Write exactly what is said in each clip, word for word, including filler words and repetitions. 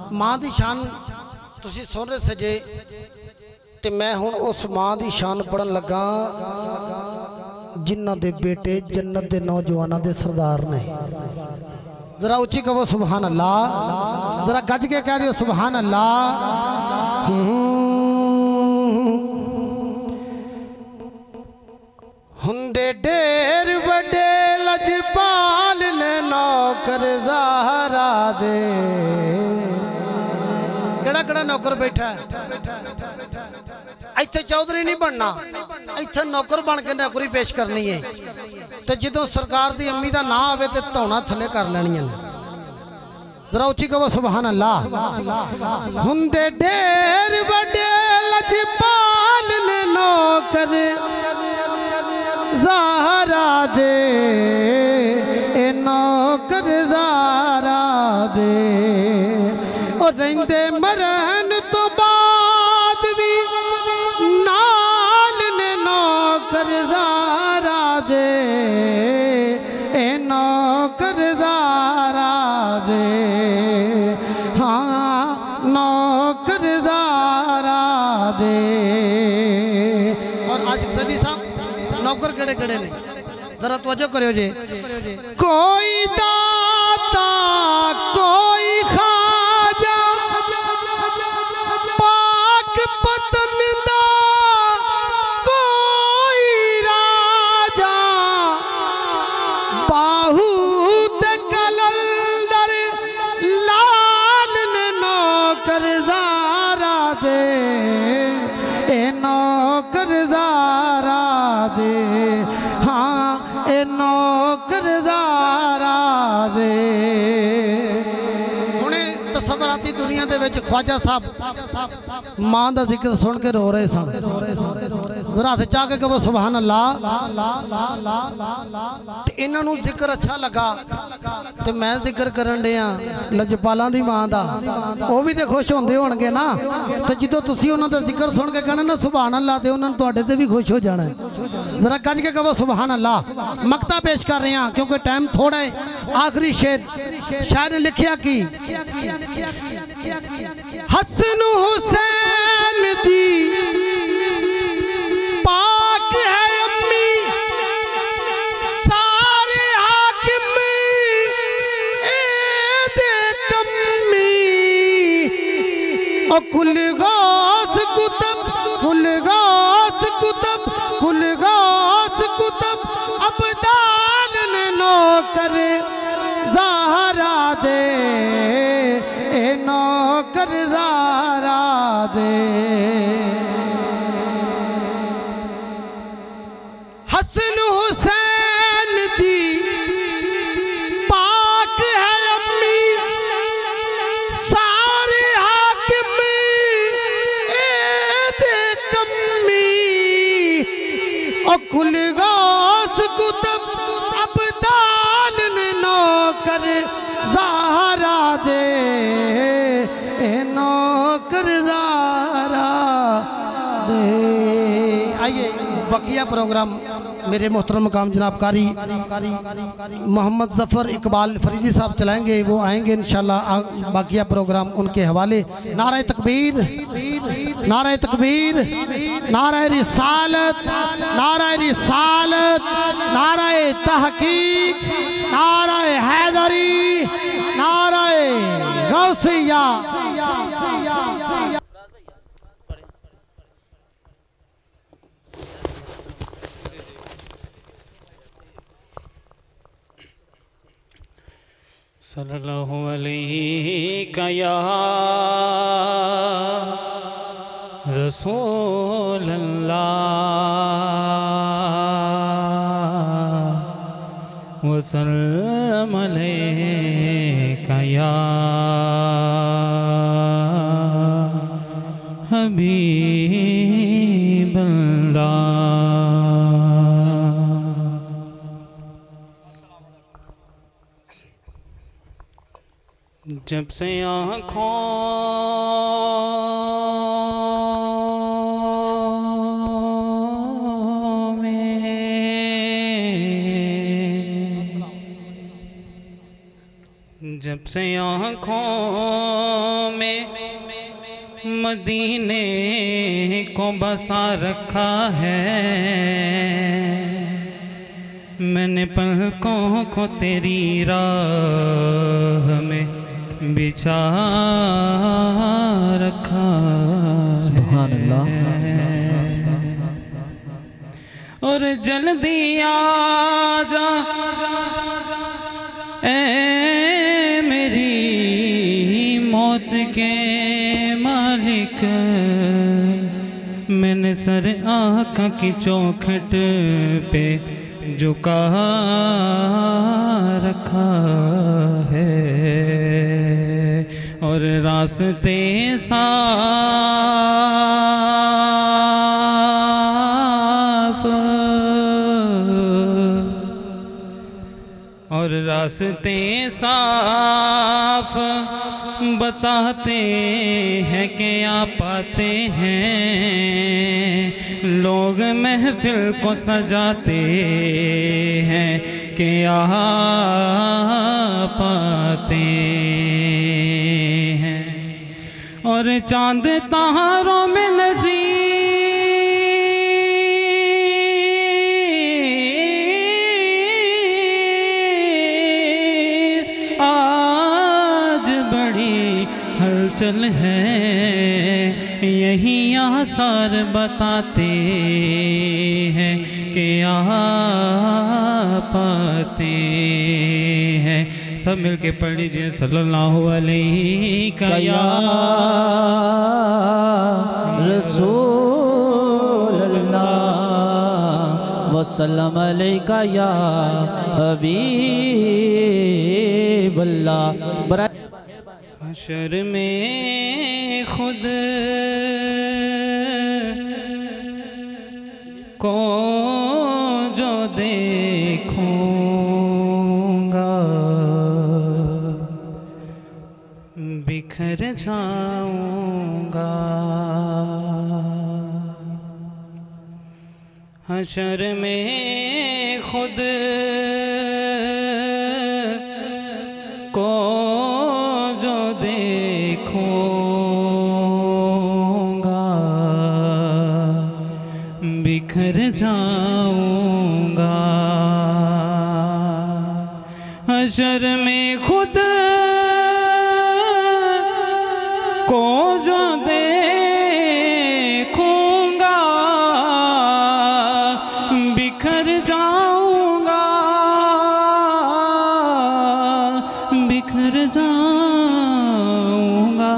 ماں دی شان تسی سن رہے سجے تے میں ہن اس ماں دی شان پڑھن لگا جنہ دے بیٹے جنت دے نوجوانہ دے سردار نے ذرا اچھی کہو سبحان اللہ ذرا گج کے کہہ دیو سبحان اللہ ہندے دیر وڈے لجپال نے نوکر زہرا دے کڑا کڑا نوکر بیٹھا ہے ایتھے چودھری نہیں بننا ایتھے نوکر بن کے نوکری پیش کرنی ہے تو جدوں سرکار دی امی دا نہ آوے تے تونا تھلے کر لینی ہے ذرا اچھی کہو سبحان اللہ ہندے دیر وڈے لجپال نے نوکر زہرا دے اے نوکر زہرا دے اور رہندے مرن تو بعد بھی نال نے نوکر زہرا دے اے نوکر زہرا دے ہاں نوکر زہرا دے اور آج صدی صاحب نوکر کڑے کڑے نہیں ذرا توجہ کرو جے کوئی داتا کوئی خواجہ پاک پتن دا کوئی راجہ باہوت کلندر لال نے نوکر زہرا دے اے نوکر زہرا دے ہاں اے نوکر زہرا دے ہونے تصوراتی دنیا دے وچ خواجہ صاحب ماں دا ذکر سن کے رو رہے سن ذرا سے چاہ کے کہو سبحان اللہ انہاں نو ذکر اچھا لگا تے میں ذکر کرن دیا لجپالاں دی ماں دا او بھی تے خوش ہوندے ہونگے نا تے جدوں تسی انہاں دا ذکر سن کے کہنا نا سبحان اللہ تے انہاں تواڈے تے بھی خوش ہو جانا ہے ذرا گج کے کہو سبحان اللہ مقطع پیش کر رہے ہیں کیونکہ ٹائم تھوڑا ہے آخری شعر شاعر نے لکھیا کی حسن حسین دی پاک ہے امی سارے حاکم عید کمی او کل غوث کتب کل غوث کتب کل غوث کتب عبدال نے نوکر زہرا دے اے نوکر زہرا دے حسن حسین دی پاک ہے امی سارے حاکم عید کمی او کل غوث کتب عبدال نے نوکر زہرا دے اے نوکر زہرا دے آئیے بقیہ پروگرام میرے محترم مقام جناب کاری محمد ظفر اقبال فریدی صاحب چلائیں گے وہ آئیں گے انشاءاللہ باقیہ پروگرام ان کے حوالے نعرہ تکبیر نعرہ تکبیر نعرہ رسالت نعرہ رسالت نعرہ تحقیق نعرہ حیدری نعرہ غوثیہ صلی اللہ علیہ یا رسول اللہ وسلم علیہ یا حبیب اللہ جب سے آنکھوں میں جب سے آنکھوں میں مدینے کو بسا رکھا ہے میں نے پلکوں کو تیری راہ میں بچھا رکھا سبحان اللہ اور جلدی آ جا اے میری موت کے مالک میں نے سر آقا کی چوکھٹ پہ جھکا رکھا ہے اور راستے صاف اور راستے صاف بتاتے ہیں کہ آپ آتے ہیں لوگ محفل کو سجاتے ہیں کہ آپ آتے ہیں اور چاند تاروں میں نظیر آج بڑی ہلچل ہے یہی آثار بتاتے ہیں کہ آپ آتے ہیں سب مل کے پڑھ لیجئے صلی اللہ علیہ یا رسول اللہ وسلم علیکہ یا حبیب اللہ حشر میں خود کو جو دیکھوں گا بکھر جاؤں گا حشر میں خود کو جو دیکھوں گا بکھر جاؤں گا حشر میں خود کو جو دیکھوں گا بکھر جاؤں گا بکھر جاؤں گا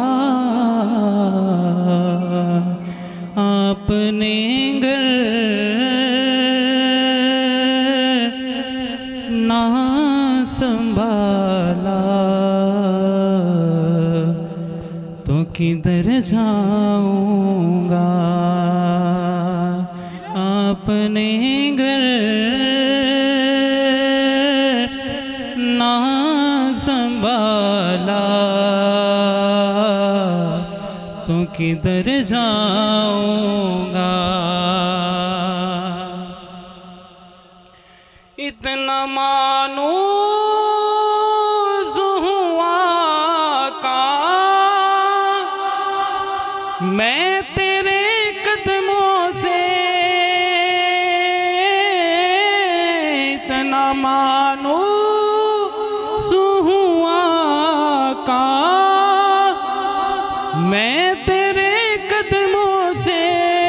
آپ نے گر نہ سنبھالا تو کدھر جاؤں گا آپ نے گر نہ سنبھالا تو کدھر جاؤں گا اتنا مانوس ہوا کا میں تیرے قدموں سے اتنا مانوس ہوا کا میں تیرے قدموں سے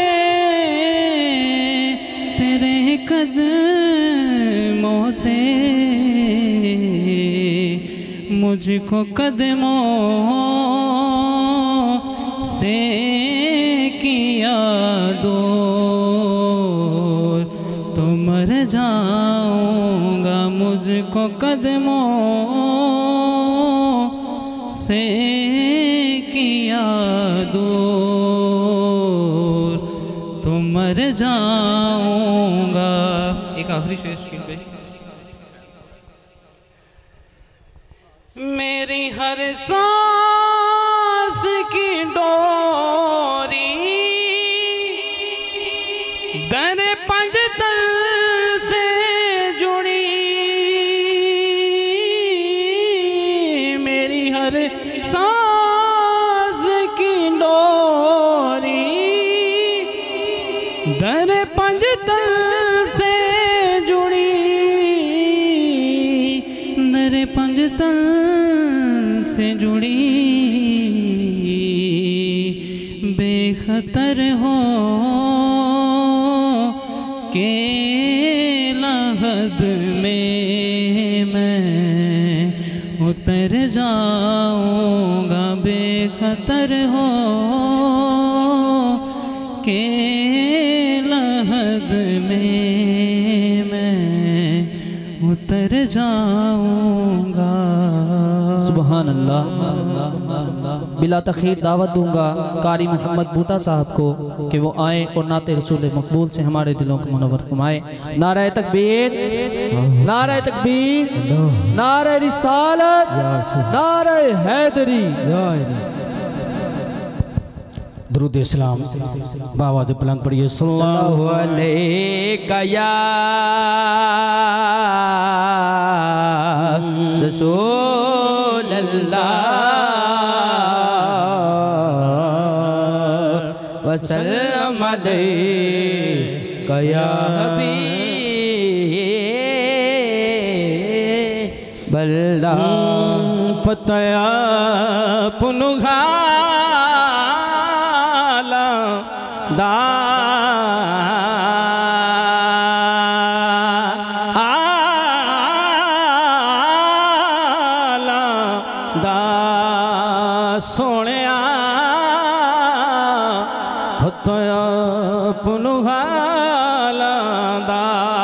تیرے قدموں سے مجھ کو قدموں سے کیا دور تو مر جاؤں گا مجھ کو قدموں سے کیا دور تو مر جاؤں گا ایک آخری شعر اسکرین پہ میری ہر سانس کی ڈوری در پنجتل سے جڑی میری ہر سانس پڑی بے خطر ہو کہ لحد میں میں اتر جاؤں گا، بے خطر ہو کہ لحد میں میں اتر جاؤں گا۔ سبحان اللہ۔ بلا تخیر دعوت دوں گا قاری محمد بوٹا صاحب کو کہ وہ آئیں اور نعت رسول مقبول سے ہمارے دلوں کو منور فرمائے۔ نعرہ تکبیر، نعرہ تکبیر، نعرہ رسالت، نعرہ حیدری۔ درود اسلام باواز بلند پڑھیے صلی اللہ علیکہ یا رسول اللہ وسلم علیکہ یا حبیب اللہ۔ پتیا پنگھالا دا آلا دا سونیا پتیا پنگھالا دا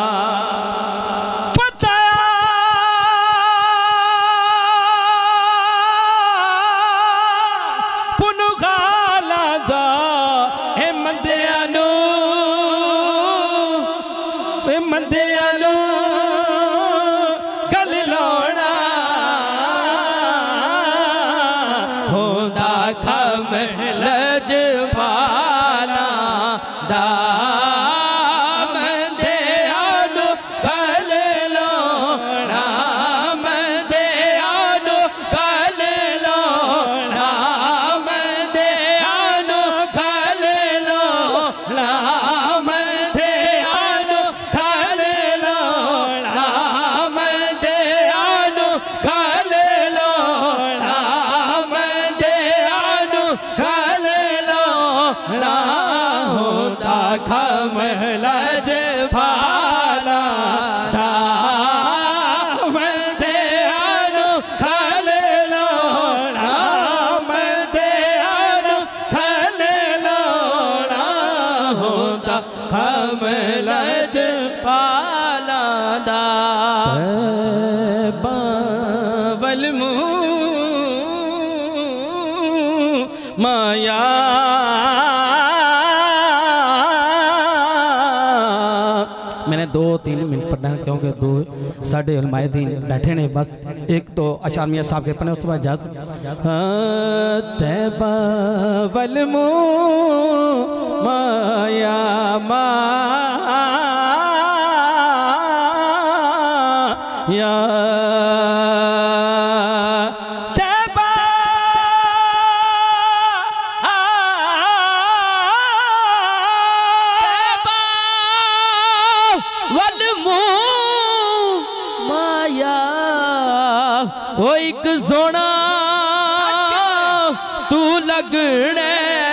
کھملج پھالا دام دیانو کھلے لوڑا دیانو کھلے لوڑا ہوتا کھملج پھالا دا والمو مایا میں نے دو تین منٹ پڑھنا ہے کیونکہ دو ساڑھے علماء دین بیٹھے نے بس ایک تو اشعار میاں صاحب کے پڑھنے اس کے بعد اجازت تیبہ والمو مایا مایا وہ ایک سونا تو لگنے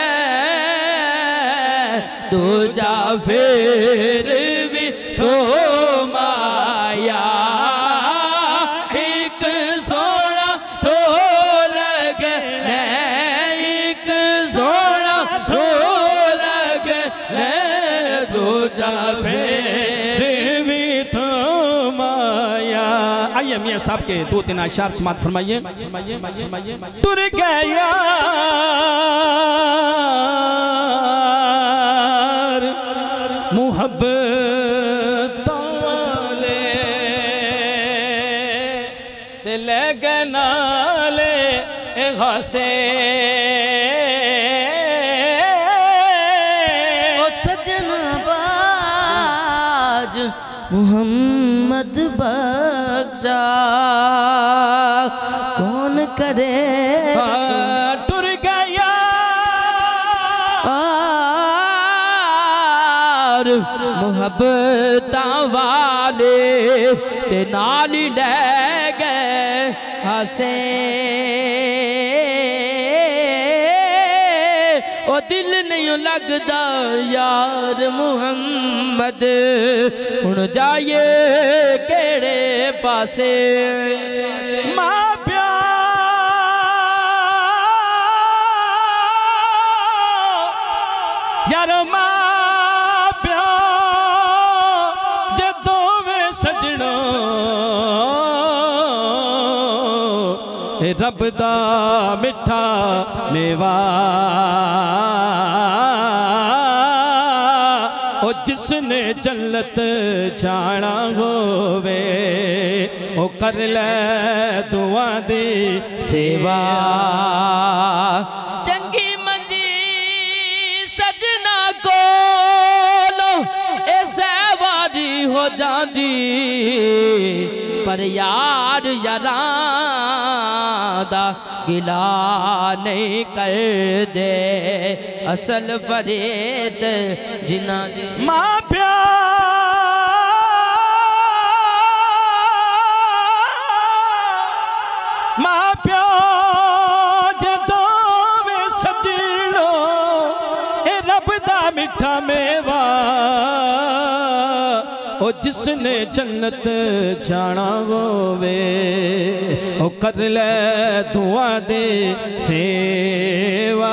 تو جا پھر بھی تو مایا ایک سونا تو لگنے ایک سونا تو لگنے تو جا پھر بھی تو مایا۔ آئیے میاں صاحب کے دو تین اشعار سماعت فرمائیے۔ تر گیا محبت والے دل گنالے غاسے او سجن باج محمد بخشا کون کرے ٹر گیا اور محبتاں والے تے نال لے گئے ہسے دل نہیں لگدا یار محمد ہن جائے کیڑے پاسے ماں پیو یار ماں پیو جدوں وے سجنا اے رب دا مٹھا میوا او جس نے جنت جانا ہووے او کر لے دعا دی سیوا چنگی مندی سجنا کولو اے زیواری ہو جاندی پر یار یاران دا گلا نہیں کر دے اصل فرید جنہ دے ماں پیو ماں پیو جدوں وے سجڑو اے رب دا مٹھا میوا او جس نے جنت جانا ہووے او کر لے دعا دے سیوا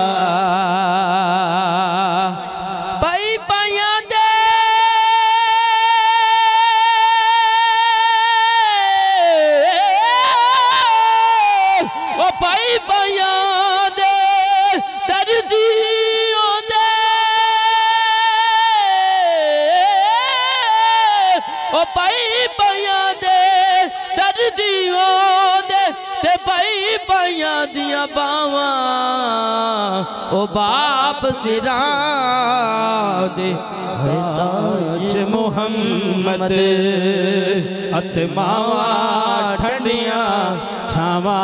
بھائی پائیاں دے او بھائی پائیاں دے دردیوں دے او بھائی پائیاں دے دردیوں دے تے بھائی پائیاں دیاں باواں او باپ سران دے تاج محمد اتماوا ٹھنڈیاں چھاواں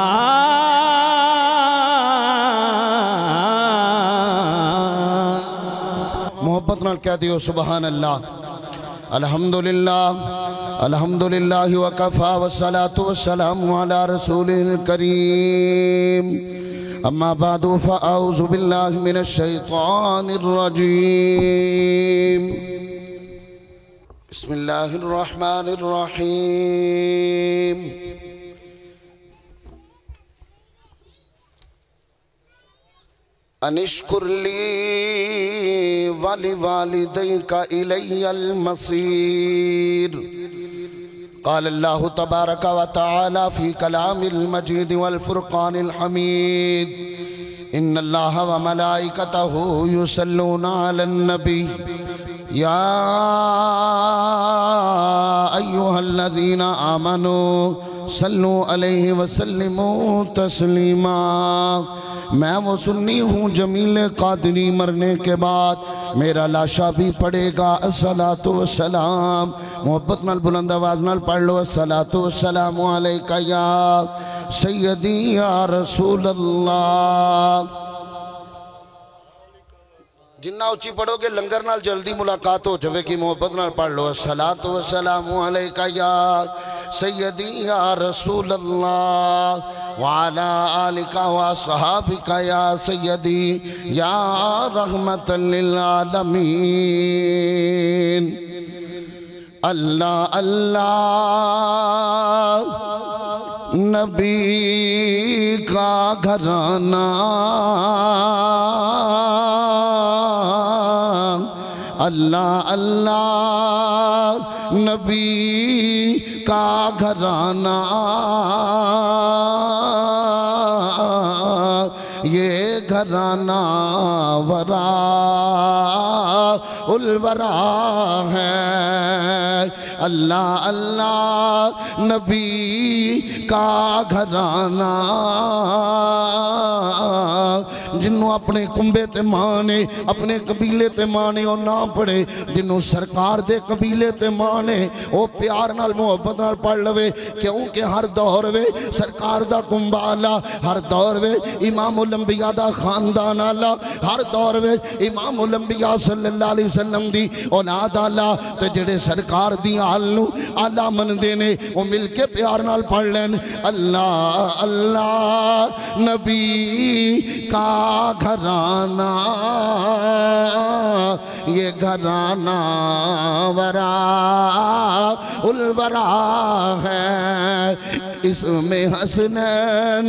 محبت نال کہہ دیو سبحان اللہ الحمدللہ الحمدللہ وکفا والصلاة والسلام علی رسول الکریم اما بعد فاعوذ باللہ من الشیطان الرجیم بسم اللہ الرحمن الرحیم انشکر لی والی والدیک الی المصیر قال اللہ تبارک و تعالی فی کلام المجید والفرقان الحمید ان اللہ و ملائکتہ یصلون علی النبی یا ایوہا الذین آمنوا صلو علیہ وسلموا تسلیما میں وہ سنی ہوں جمیل قادری مرنے کے بعد میرا لاشا بھی پڑے گا الصلاۃ والسلام محبت نال بلند آواز نال پڑھ لو الصلاۃ والسلام علیکہ یا سیدی یا رسول اللہ جنہ اچھی پڑھو گے لنگر نال جلدی ملاقات ہو جوے کی محبت نال پڑھ لو الصلاۃ والسلام علیکہ یا سیدی یا رسول اللہ وعلا آلکہ وصحابکہ یا سیدی یا رحمت للعالمین اللہ اللہ نبی کا گھرانہ اللہ اللہ نبی کا گھرانہ یہ گھرانہ ورا الورا ہے اللہ اللہ نبی کا گھرانہ جنہوں اپنے کنبے تے مانے اپنے قبیلے تے مانے اور نہ پڑے جنہوں سرکار دے قبیلے تے مانے وہ پیار نال محبت نال پڑھ لوے کیونکہ ہر دور وے سرکار دا کنبالا ہر دور وے امام الانبیاء دا خاندان آلا ہر دور وے امام الانبیاء صلی اللہ علیہ وسلم دی اولاد آلا تے جڑے سرکار دی آلو آلہ من دینے وہ مل کے پیار نال پڑھ لین اللہ اللہ نبی کا کا گھرانہ یہ گھرانہ ورا الورا ہے، اس میں حسنین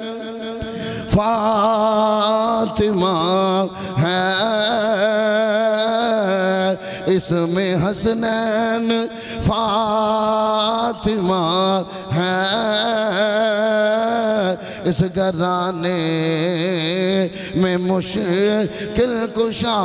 فاطمہ ہے، اس میں حسنین فاطمہ ہے، اس گھرانے میں مشکل کشا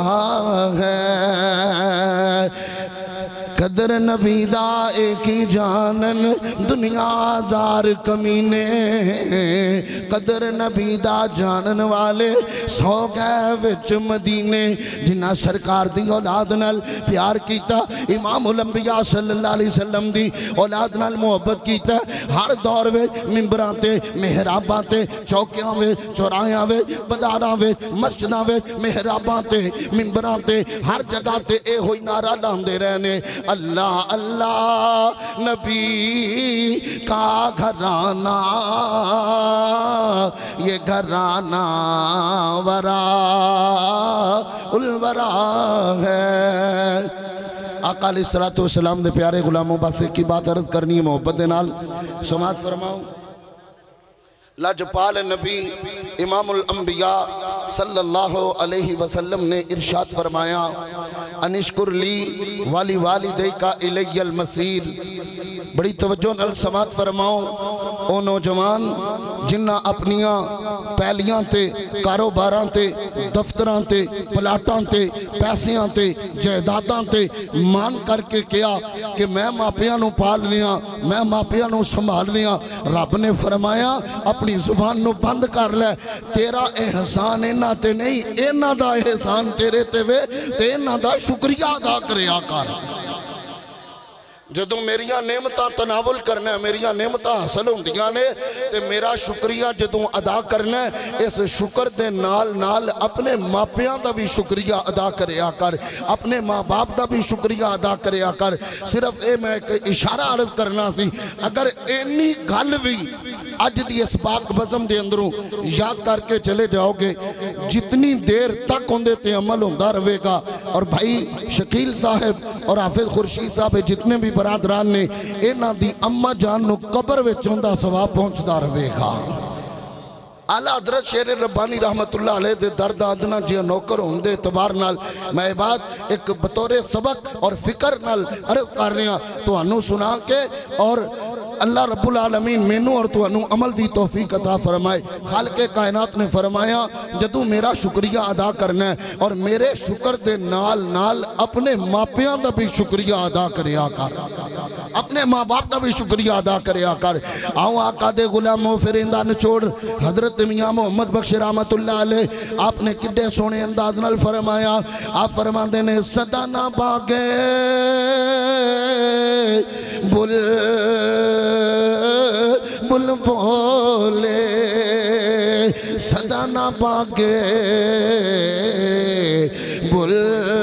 ہے، قدر نبی دا ایک ہی جانن دنیا دار کمینے، قدر نبی دا جانن والے سو گئے وچ مدینے، جنہ سرکار دی اولاد نال پیار کیتا، امام الانبیاء صلی اللہ علیہ وسلم دی اولاد نال محبت کیتا، ہر دور وچ ممبراں تے محراباں تے چوکیاں وچ چوراہاں وچ بازاراں وچ مسجداں وچ محراباں تے ممبراں تے ہر جگہ تے اے ہوئی نعرہ لاندے رہنے، اللہ اللہ نبی کا گھرانہ یہ گھرانہ ورا الورا ہے۔ آقا علیہ السلام دے پیارے غلاموں بس ایک کی بات عرض کرنی ہے محبت دے نال سماعت فرماؤں۔ لاجپال نبی امام الانبیاء صلی اللہ علیہ وسلم نے ارشاد فرمایا انشکر لی والی والدیکا الی المصیر۔ بڑی توجہ نال سماعت فرماؤ او نوجوان جنہ اپنیاں پہلیاں تے کاروباراں تے دفتراں تے پلاٹاں تے پیسیاں تے جائیداداں تے مان کر کے کیا کہ میں ماپیاں نو پال لیا، میں ماپیاں نو سنبھال لیا، رب نے فرمایا اپنی زبان نو بند کر لے، تیرا احسان اینا تے نہیں، اینا دا احسان تیرے تے وے تے اینا دا شکریہ ادا کرے آکار۔ جدوں میریاں نعمتاں تناول کرنا ہے، میریاں نعمتاں حاصل ہوندیاں نے تے میرا شکریہ جدوں ادا کرنا ہے، اس شکر دے نال نال اپنے ماپیاں دا بھی شکریہ ادا کریا کر، اپنے ماں باپ دا بھی شکریہ ادا کریا کر۔ صرف اے میں ایک اشارہ عرض کرنا سی، اگر اینی گل بھی اج دی اس پاک بزم دے اندروں یاد کر کے چلے جاؤ گے، جتنی دیر تک ہوندے تے عمل ہوندہ رہے گا۔ اور بھائی شکیل صاحب اور حافظ خورشید صاحب جتنے بھی برادران نے اینا دی اماں جان نو قبر وچ ہوندہ ثواب پہنچدا رہے گا۔ اعلیٰ حضرت شیر ربانی رحمت اللہ علیہ دے درد آدنا جی نوکر ہوندے اعتبار نال میں بات ایک بطور سبق اور فکر نال عرض کر رہے ہیں تو انو سنا کے، اور اللہ رب العالمین مینوں اور تو انو عمل دی توفیق عطا فرمائے۔ خالق کائنات نے فرمایا جدوں میرا شکریہ ادا کرنا ہے اور میرے شکر دے نال نال اپنے ماپیاں دا بھی شکریہ ادا کریا کر، اپنے ماں باپ دا بھی شکریہ ادا کریا کر۔ آؤں آقا دے غلاموں فرندہ نچوڑ حضرت میاں محمد بخش رحمت اللہ علیہ آپ نے کڈے سونے انداز نال فرمایا، آپ فرماندے نے صدا نہ باگے بل بل بولے، صدا نہ باگے بل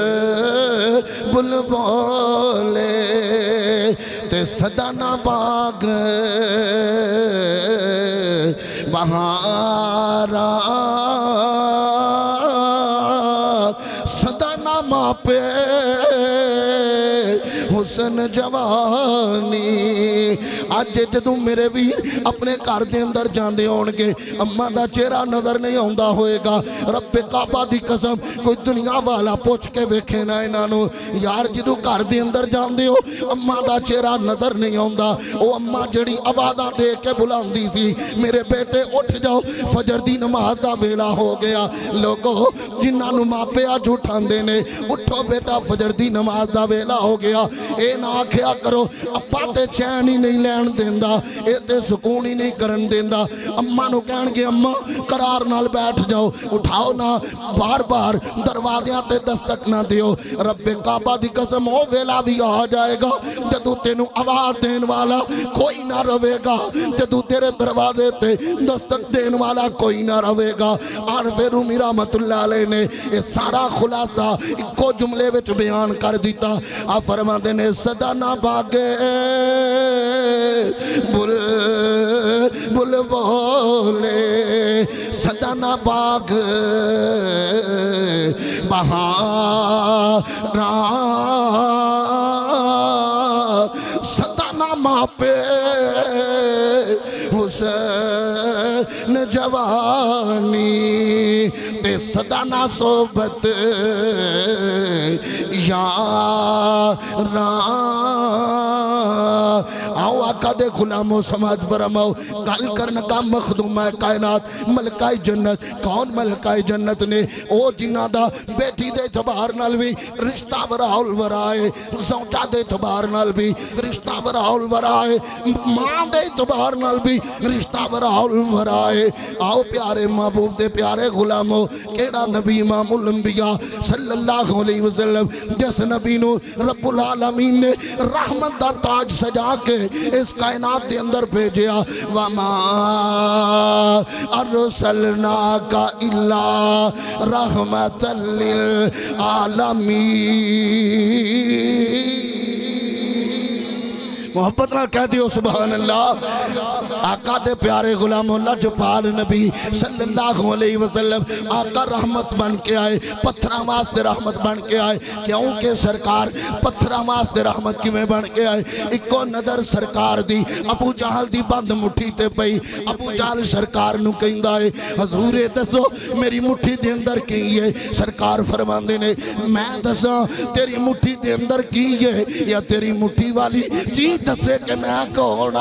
بل بولے تے صدا نہ باگ بہارا، صدا نہ ماپے حسن جوانی۔ آج جدوں میرے ویر اپنے گھر دے اندر جاندے ہونگے اماں دا چہرہ نظر نہیں آندا ہوئے گا، رب کعبہ دی قسم کوئی دنیا والا پوچھ کے ویکھے نہ انہاں یار جدوں گھر دے اندر جاندے ہو اماں دا چہرہ نظر نہیں آندا، او اماں جڑی آوازاں دے کے بلاندی سی میرے بیٹے اٹھ جاؤ فجر دی نماز دا ویلا ہو گیا۔ لوگو جنہاں نو ماپیا جھوٹاندے نے اٹھو بیٹا فجر دی نماز دا ویلا ہو گیا، اے نہ آکھیا کرو اپا تے چین ہی نہیں لین دیندہ، اے تے سکون ہی نہیں کرن دیندہ۔ اماں نو کہن گے اماں قرار نال بیٹھ جاؤ، اٹھاؤ نہ بار بار دروازیاں تے دستک نہ دیو، رب کعبہ دی قسم او ویلا بھی آ جائے گا جدو تینو آواز دین والا کوئی نہ روے گا، جدو تیرے دروازے تے دستک دین والا کوئی نہ روے گا۔ عارف رومی رحمت اللہ علیہ نے یہ سارا خلاصہ ایکو جملے وچ بیان کر دیتا، آپ فرما دینے صدا نہ باگے بل بل بولے سدنا باغ بہارا سدنا ماپے حسین جوانی تے سدنا صحبت یاراں آؤ آقا دے غلاموں سماج فرماؤ گل کرنے کا مخدومہ کائنات ملکہ جنت کون ملکہ جنت نے او جنہ دا بیٹی دے اعتبار نال بھی رشتہ وراؤل ورائے زوجہ دے اعتبار نال بھی رشتہ وراؤل ورائے ماں دے اعتبار نال بھی رشتہ وراؤل ورائے آؤ پیارے محبوب دے پیارے غلاموں کیڑا نبی امام الانبیاء صلی اللہ علیہ وسلم جس نبی نو رب العالمین نے رحمت دا تاج سجا کے اس کائنات دے اندر بھیجیا وَمَا أَرْسَلْنَاكَ إِلَّا رَحْمَةً لِلْعَالَمِينَ محبت نہ کہہ دیو سبحان اللہ آقا دے پیارے غلام اللہ جپال نبی صلی اللہ علیہ وسلم آقا رحمت بن کے آئے پتھرہ واسطے رحمت بن کے آئے کیونکہ سرکار پتھرہ واسطے رحمت کی میں بن کے آئے ایکو نظر سرکار دی ابو جہل دی بند مٹھی تے پئی ابو جہل سرکار نو کہیں دائے حضور دسو میری مٹھی دے اندر کی ہے سرکار فرماندے نے میں دسا تیری مٹھی دے اندر کی ہے یا تیری مٹھی والی چیز دسے کہ میں کونا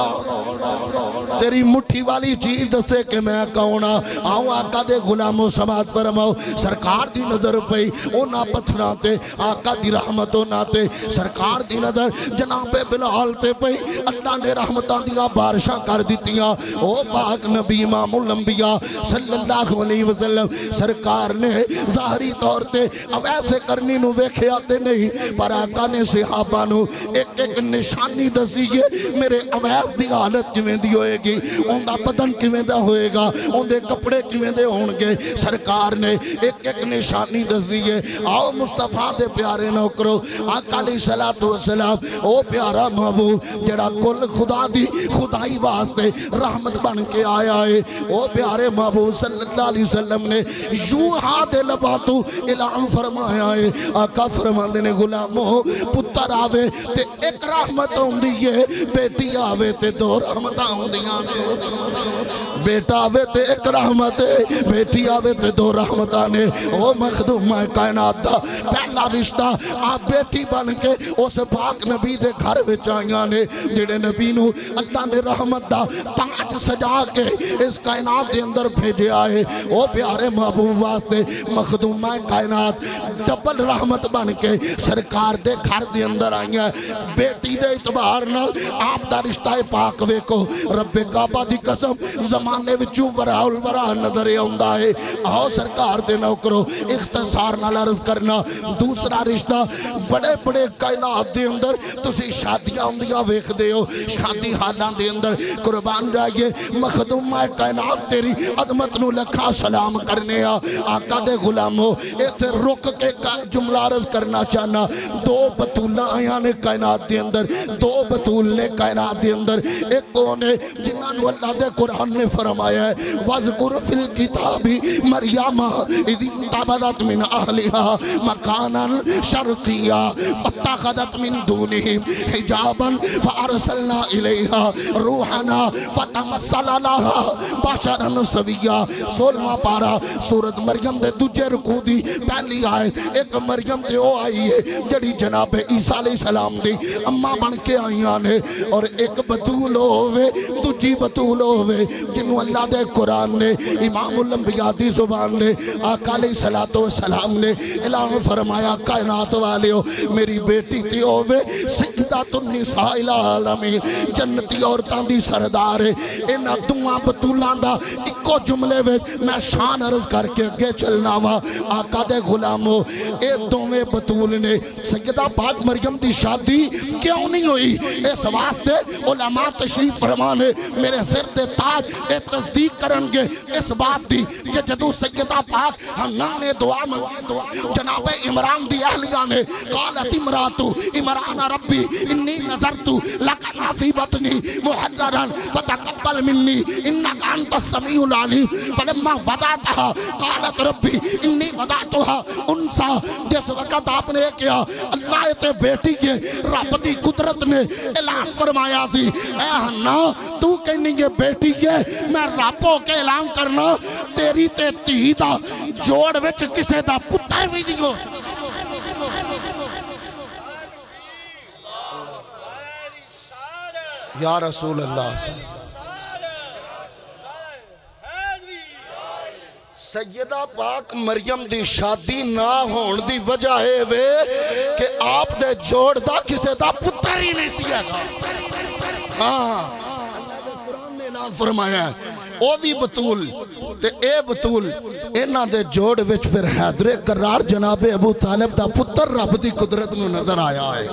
تیری مٹھی والی چیز دسے کہ میں کونا آؤ آقا دے غلاموں سماعت فرماؤ سرکار دی نظر پئی اونا پتھراتے آقا دی رحمتوں ناتے سرکار دی نظر جناب بلال تے پئی اللہ نے رحمتاں دیا بارشاں کر دیتیاں او پاک نبی امام الانبیاء صلی اللہ علیہ وسلم سرکار نے ظاہری طور تے اب ایسے کرنی نو ویکھے آتے نہیں پر آقا نے صحابہ نو ایک ایک نشانی دس میرے اویس دی حالت کیویں دی ہوئے گی ان دا بدن کیویں دا ہوئے گا ان دے کپڑے کیویں دے ہونگے سرکار نے ایک ایک نشانی دس دیئے آؤ مصطفیٰ دے پیارے نوکرو آقا علیہ السلام او پیارا محبوب جڑا کل خدا دی خدائی واسطے رحمت بن کے آیا ہے او پیارے محبوب صلی اللہ علیہ وسلم نے یوں ہاتھ لباتو اعلان فرمایا ہے آقا فرماندے نے غلاموں پتر آوے تے ایک رحمت ہوں دی بیٹی آوے تے دو رحمتاں ہوندیاں نے بیٹا آوے تے ایک رحمت بیٹی آوے تے دو رحمتاں نے او مخدوم کائنات دا پہلا رشتہ آپ بیٹی بن کے اس پاک نبی دے گھر وچ آئیاں نے جڑے نبی نو اللہ نے رحمت دا تاج سجا کے اس کائنات دے اندر بھیجے آئے او پیارے محبوب واسطے مخدوم کائنات ڈبل رحمت بن کے سرکار دے گھر دے اندر آئیاں بیٹی دے اعتبار نال آپ دا رشتہ پاک ویکو رب کعبہ دی قسم زمانے وچوں وراء الورا نظر آوندا ہے آؤ سرکار دے نوکرو اختصار نال عرض کرنا دوسرا رشتہ بڑے بڑے کائنات دے اندر تسی شادیاں ہوندیاں ویکھ دے ہو شادی حالاں دے اندر قربان جائیے مخدوم کائنات تیری عظمت نو لکھا سلام کرنے آقا دے غلاموں ایتھے رک کے جملہ عرض کرنا چاہنا دو بطولہ آیاں نے کائنات دے اندر دو بطول نے کائنات دے اندر ایک کونے جنہاں نو اللہ دے قرآن نے فرمایا ہے وَذْكُرْ فِي الْكِتَابِ مَرْيَمَ اِذِ انْتَبَذَتْ مِنْ أَهْلِهَا مَكَانًا شَرْقِيًّا فَاتَّخَذَتْ مِنْ دُونِهِمْ حِجَابًا فَأَرْسَلْنَا إِلَيْهَا رُوحَنَا فَتَمَثَّلَ لَهَا بَشَرًا سَوِيًّا سولہواں پارا سورت مریم دے دوجے رکوع دی پہلی آئے ایک مریم تے او آئی ہے جڑی جناب عیسیٰ علیہ السلام دی اماں بن کے آئیاں نے اور ایک بطول ہوئے دوجی بطول ہوئے جنہوں اللہ دے قرآن نے امام الانبیاء دی زبان نے آقا علیہ السلام نے اعلان فرمایا کائنات والے ہو میری بیٹی تی ہوئے سیدۃ النساء العالمین جنتی عورتاں دی سردار ہے انہا دعا بطولان دا ایکو جملے میں میں شان عرض کر کے اگے چلنا وا آقا دے غلاموں اے دوویں کیویں بطول نے سیدہ پاک مریم دی شادی کیوں نہیں ہوئی اس واسطے علماء تشریف فرمانے میرے سر تے تاج اے تصدیق کرن گے اس بات دی کہ جدو سیدہ پاک حنا نے دعا منگی جناب عمران دی اہلیہ نے قالت امراتو عمران ربی انی نظرتو لکا ما فی بطنی محررن فتقبل منی انکا انت السمیع العلیم فلما وضعتها قالت ربی انی وضعتها انسا جس وقت آپ نے کیا اللہ تے بیٹی کے رب دی قدرت نے اعلان فرمایا سی اے حنا تو کہنی یہ بیٹی کے میں ربوں کے اعلان کرنا تیری تے تھی دا جوڑ وچ کسے دا پتر بھی نہیں ہو یا رسول اللہ صلی اللہ سیدہ پاک مریم دی شادی نہ ہون دی وجہ ہے وے کہ آپ دے جوڑ دا کسے دا پتر ہی نہیں سیا گا ہاں اللہ دے قرآن نے اعلان فرمایا ہے او بھی بطول تے اے بطول اینا دے جوڑ وچ پھر حیدر قرار جناب ابو طالب دا پتر رب دی قدرت نو نظر آیا ہے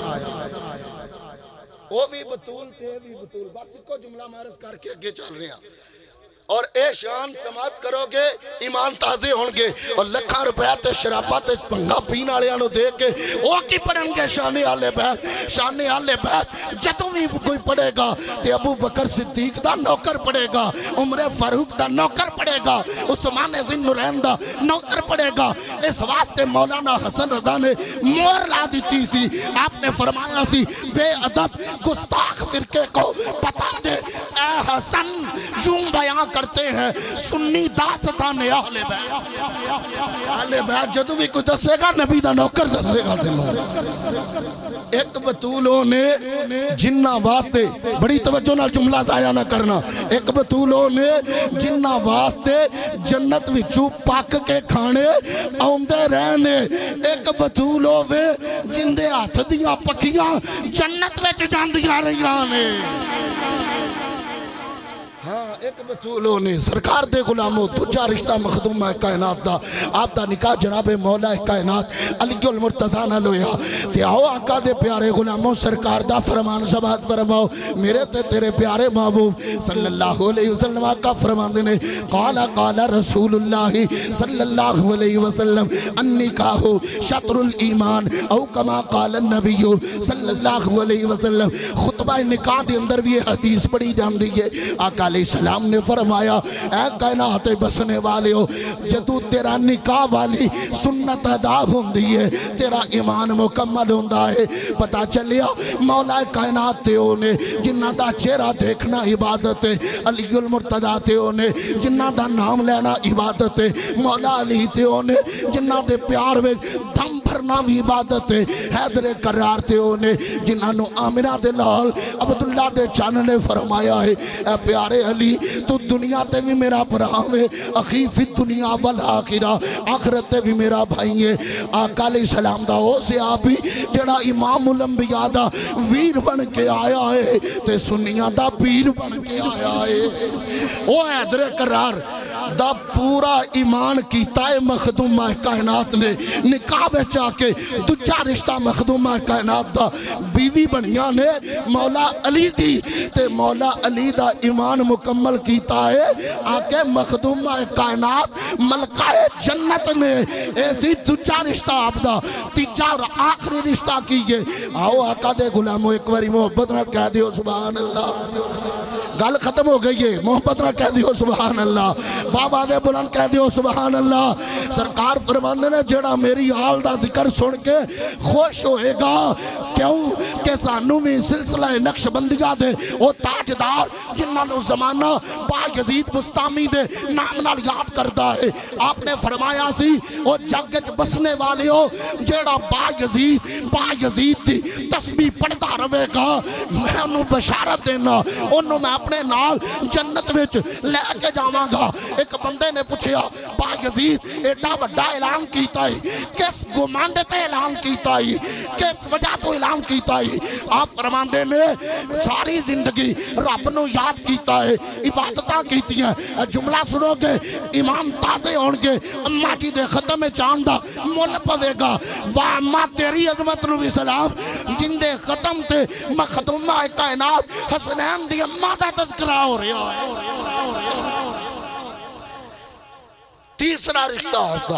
او بھی بطول تے اے بھی بطول بس کو جملہ مارس کر کے اگے چل رہے ہیں اور اے شان سماعت کرو گے ایمان تازے ہونگے اور لکھا روپے تے شرابات پنگا پین آلے آنو دے کے وہ کی پڑھیں گے شانے آلے بیت شانے آلے بیت جدوں بھی کوئی پڑھے گا تے ابو بکر صدیق دا نوکر پڑھے گا عمر فاروق دا نوکر پڑھے گا عثمان ذن نورین دا نوکر پڑھے گا اس واسطے مولانا حسن رضا نے مور لا دیتی سی آپ نے فرمایا سی بے ادب گستاخ فرقے کو پتا دے اے حسن یوں بیان کرتے ہیں سنی داستان اہل بیت اہل بیت جدو بھی کوئی دسے گا نبی دا نوکر دسے گا ایک بطولوں نے جنہ واسطے بڑی توجہ نہ جملہ ضائع نہ کرنا ایک بطولوں نے جنہ واسطے جنت وچوں پاک کے کھانے آندے رہنے ایک بطولوں وے جندے ہاتھ دیاں پکیاں جنت وچ جاندیاں رہیاں نے ہاں ایک بطولوں نے سرکار دے غلاموں تجھا رشتہ مخدومہ کائنات دا آپ دا نکاح جناب مولا کائنات علی المرتضیٰ نہ لویا تے آؤ آقا دے پیارے غلاموں سرکار دا فرمان سبات فرماؤ میرے تے تیرے پیارے محبوب صلی اللہ علیہ وسلم آقا فرمان دینے قال قال رسول اللہ صلی اللہ علیہ وسلم النکاح شطر الایمان او کما قال النبی صلی اللہ علیہ وسلم خطبہ نکاح دے اندر بھی حدیث پڑھی جان دیئے آقا علیہ السلام نے فرمایا اے کائنات بسنے والے ہو جدو تیرا نکاح والی سنت ادا ہوندی ہے تیرا ایمان مکمل ہوندہ ہے پتا چلیا مولا کائنات تے ہونے جنہ دا چہرہ دیکھنا عبادت ہے علی المرتضیٰ تے ہونے جنہ دا نام لینا عبادت ہے مولا علی تے ہونے جنہ دے پیار میں دم بھرنا بھی عبادت ہے حیدر قرار تے ہونے جنہ نو آمنہ دے لال عبداللہ دے چان نے فرمایا ہے اے پیارے علی تو دنیا تے بھی میرا پراوے اخی فی دنیا والآخرہ آخرت تے بھی میرا بھائی ہے آقا علیہ السلام دا ہو سے آپ ہی جڑا امام الانبیاء دا ویر بن کے آیا ہے تے سنیاں دا پیر بن کے آیا ہے او حیدر قرار دا پورا ایمان کیتا ہے مخدومہ کائنات نے نکاح بچا کے دجا رشتہ مخدومہ کائنات دا بیوی بنیاں نے مولا علی دی تے مولا علی دا ایمان مکمل کیتا ہے آکے مخدومہ کائنات ملکہ جنت نے ایسی دجا رشتہ آپ دا تیجا اور آخری رشتہ کیے آؤ آقا دے غلاموں ایک باری محبت نہ کہہ دیو سبحان اللہ گل ختم ہو گئی ہے محبت نہ کہہ دیو سبحان اللہ بابا دے بلند کہہ دیو سبحان اللہ سرکار فرمانے نے جڑا میری حال دا ذکر سن کے خوش ہوئے گا کیوں کہ سانو بھی سلسلہ نقش بندگاہ دے وہ تاجدار جنہاں نو زمانہ با یزید بستامی دے نام نال یاد کردا ہے آپ نے فرمایا سی وہ جگت بسنے والے ہو جڑا با یزید با یزید دی تسبیح پڑھتا رہے گا میں انہوں بشارت دینا انہوں میں اپنے نال جنت وچ لے کے جاواں گا ایک بندے نے پوچھیا با یزید ایڈا بڑا اعلان کیتا ہے کس گمانڈ تے اعلان کیتا ہے کس وجہ تو اعلان کیتا ہے آپ فرماندے نے ساری زندگی رب نو یاد کیتا ہے عبادتاں کیتی ہیں جملہ سنو گے امام تازے ہون کے اماں جی دے ختم چاند دا مول پوے گا واہ اماں تیری عظمت نو بھی سلام جن دے ختم تے مخدومہ کائنات حسنین دی اماں دا تذکرہ ہو رہا ہے تیسرا رشتہ ہوتا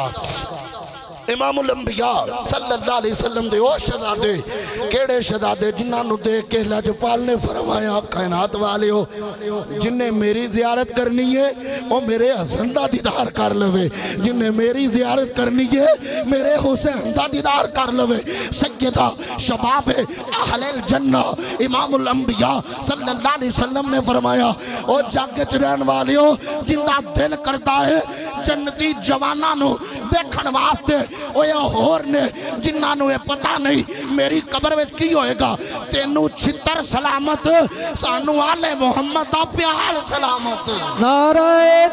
امام الانبیاء صلی اللہ علیہ وسلم دے او شہزادے کیڑے شہزادے جنہاں نو دیکھ کے لاجپال نے فرمایا کائنات والے ہو جن نے میری زیارت کرنی ہے وہ میرے حسن دا دیدار کر لوے جن نے میری زیارت کرنی ہے میرے حسین دا دیدار کر لوے سیدہ شباب اہل الجنہ امام الانبیاء صلی اللہ علیہ وسلم نے فرمایا او جگ چرین والے ہو جن دا دل کرتا ہے جنتی جوانہ نو ویکھن واسطے او یا ہور نے جنہ نو یہ پتہ نہیں میری قبر وچ کی ہوئے گا تینو چھتر سلامت سانو آلے محمد دا پیار سلامت نعرہ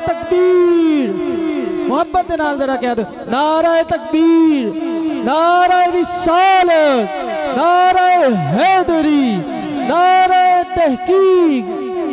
تکبیر محبت نال ذرا کہہ دو نعرہ تکبیر نعرہ رسالت نعرہ حیدری نعرہ تحقیق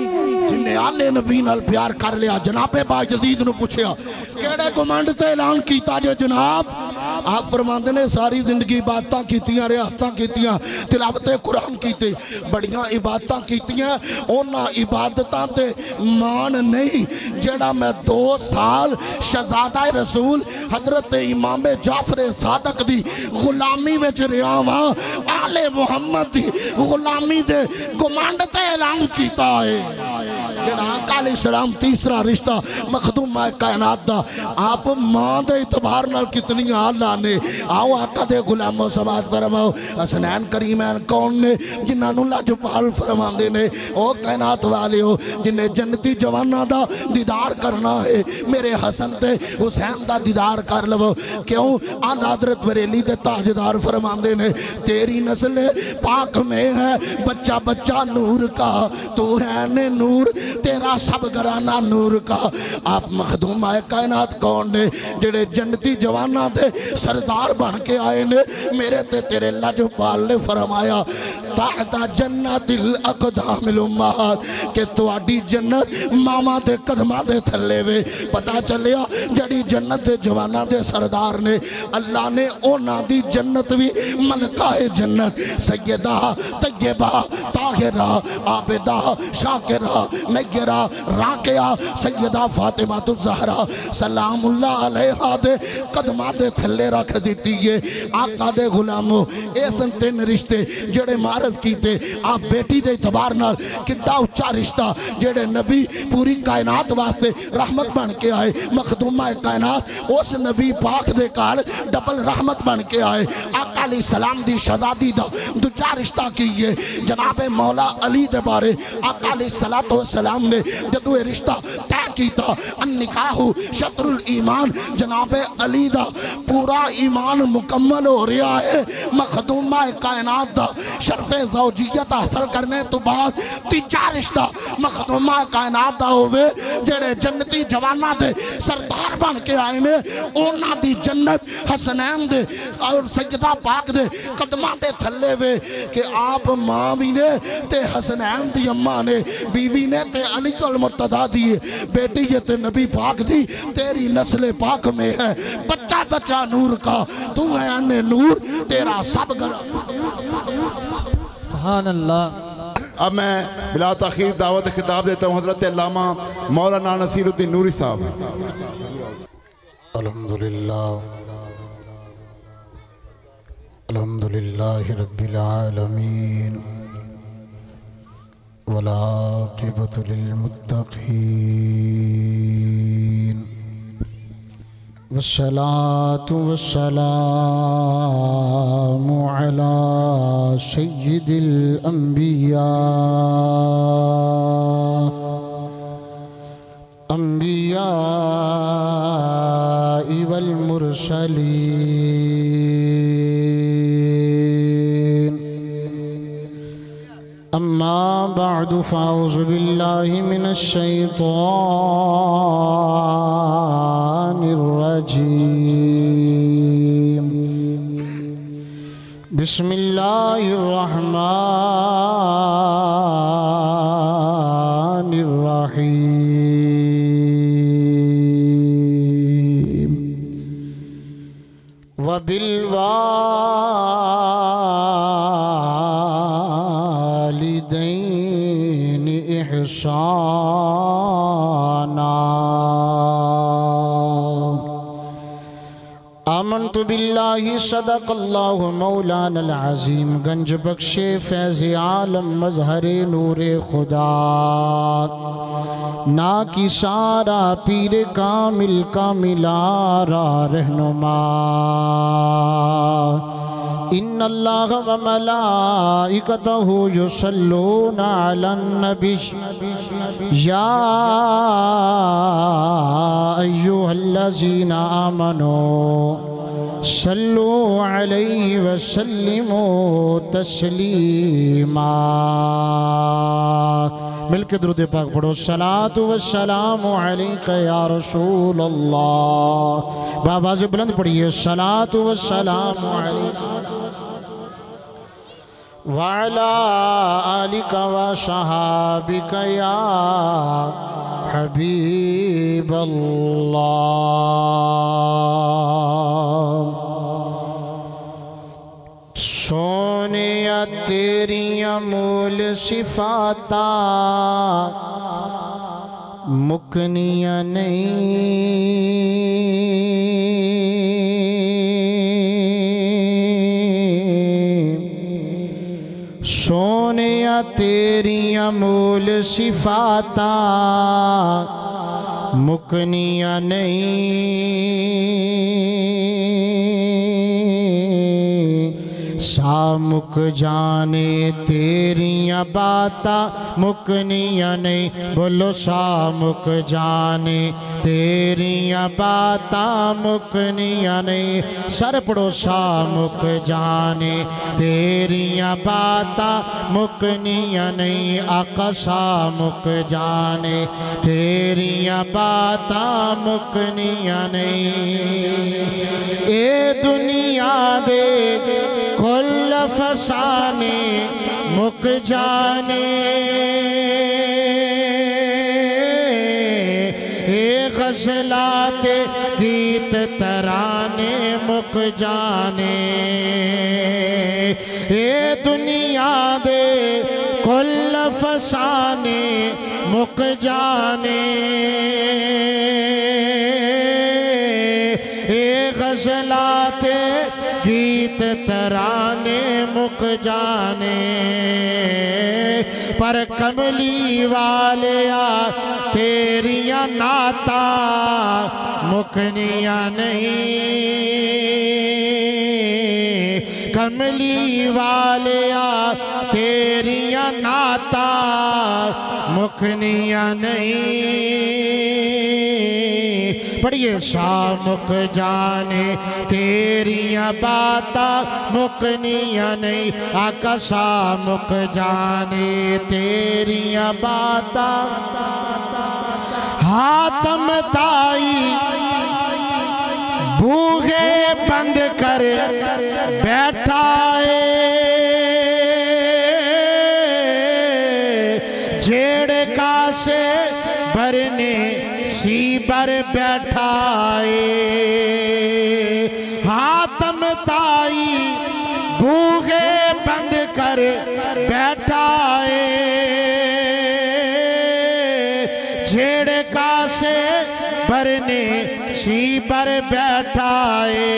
جن نے آلے نبی نال پیار کر لیا جناب باجدید نو پوچھیا کیڑے گمانڈ تے اعلان کیتا جو جناب آپ فرماندے نے ساری زندگی عبادتاں کیتیاں ریاستاں کیتیاں تلاوت قرآن کیتے بڑیاں عبادتاں کیتیاں اونا عبادتاں تے مان نہیں جڑا میں دو سال شہزادہ رسول حضرت امام جعفر صادق دی غلامی وچ ریاواں آل محمد دی غلامی دے گمانڈ تے اعلان کیتا ہے جڑا آقا علیہ السلام تیسرا رشتہ مخدومہ کائنات دا آپ ماں دے اعتبار نال کتنی آلہ نے آؤ آقا دے غلام و سماعت فرماؤ حسنین کریمین کون نے جنہاں نو لاجپال فرماندے نے او کائنات والے ہو جنہیں جنتی جوانہ دا دیدار کرنا ہے میرے حسن تے حسین دا دیدار کر لو کیوں آن حضرت بریلی دے تاجدار فرماندے نے تیری نسل پاک میں ہے بچہ بچہ نور کا تو ہے نے نور تیرا سب گرانہ نور کا آپ مخدوم آئے کائنات کون نے جڑے جنتی جوانہ دے سردار بن کے آئے نے میرے تے تیرے لاجپال نے فرمایا تحت جنت الاقدام الامہات کہ تو آڈی جنت ماما دے قدمہ دے تھلے وے پتا چلیا جڑی جنت دے جوانہ دے سردار نے اللہ نے اونا دی جنت بھی ملکہ جنت سیدہ طیبہ طاہرہ عابدہ شاکرہ نیرہ راکعہ سیدہ فاطمہ الزہرا سلام اللہ علیہ دے قدمہ دے تھلے رکھ دیتی ہے آقا دے غلاموں ایسن تین رشتے جڑے مارز کیتے آپ بیٹی دے اعتبار نال کتا اچھا رشتہ جڑے نبی پوری کائنات واسطے رحمت بن کے آئے مخدومہ کائنات اس نبی پاک دے کار ڈبل رحمت بن کے آئے آقا علیہ السلام دی شہزادی دا دوچا رشتہ کیے جناب مولا علی دے بارے آقا علیہ السلام نے جدو رشتہ طے کیتا ان نکاحو شطر الایمان جناب علی دا پورا ایمان مکمل ہو رہا ہے مخدومہ کائنات دا شرف زوجیت حاصل کرنے تو بعد تیجا رشتہ مخدومہ کائنات دا ہوئے جڑے جنتی جوانہ دے سردار بن کے آئے نے اونا دی جنت حسنین دے اور سیدہ پاک دے قدمہ دے تھلے وے کہ آپ ماں بھی نے تے حسنین دی اماں نے بیوی نے تے علی المرتضیٰ دیئے بیٹی یہ تے نبی پاک دی تیری نسل پاک میں ہے بچہ بچہ نور کا تو ہے ان نور تیرا سب گر سبحان اللہ اب میں بلا تاخیر دعوت خطاب دیتا ہوں حضرت علامہ مولانا نصیر الدین نوری صاحب الحمدللہ الحمدللہ رب العالمین والعاقبۃ للمتقین والصلاة والسلام على سيد الأنبياء أنبياء والمرسلين أما بعد فأعوذ بالله من الشيطان الرجيم بسم اللہ الرحمن الرحیم وبالوالدین احسانا آمنت باللہ صدق اللہ مولانا العظیم گنج بخش فیض عالم مظہر نور خدا نا کی سارا پیر کامل کاملارا رہنما ان اللہ و ملائکتہ یصلون علی النبی یا ایوہ الذین آمنوا صلو علیہ وسلموا تسلیما مل کے درود پاک پڑھو صلاۃ والسلام علیکہ یا رسول اللہ بآواز بلند پڑھیے صلاۃ والسلام علیکہ وعلا آلک وصحابک یا حبیب اللہ سونیا تیری امول صفاتا مکنیا نہیں سونیا تیری امول صفاتا مکنیا نہیں سامک جانے تیریاں باتا مکنیاں نہیں بولو سامک جانے تیریاں باتا مکنیاں نہیں سر پڑھو سامک جانے تیریاں باتا مکنیاں نہیں آقا سامک جانے تیریاں باتا مکنیاں نہیں اے دنیا دے کل فسانے مک جانے اے غزلات گیت ترانے مک جانے اے دنیا دے کل فسانے مک جانے اے غزلات گیت ترانے مک جانے پر کملی والیا تیریاں ناتا مکنیاں نہیں کملی والیا تیریاں ناتا مکنیاں نہیں پڑھئے سامک جانے تیریاں باتا مکنیاں نہیں آقا سامک جانے تیریاں باتا حاتم تائی بوغے بند کر بیٹھائے جیڑ کا سے برنے سی بر بیٹھائے حاتم تائی بوغے بند کر بیٹھائے جیڑ کا سے برنے سی بر بیٹھائے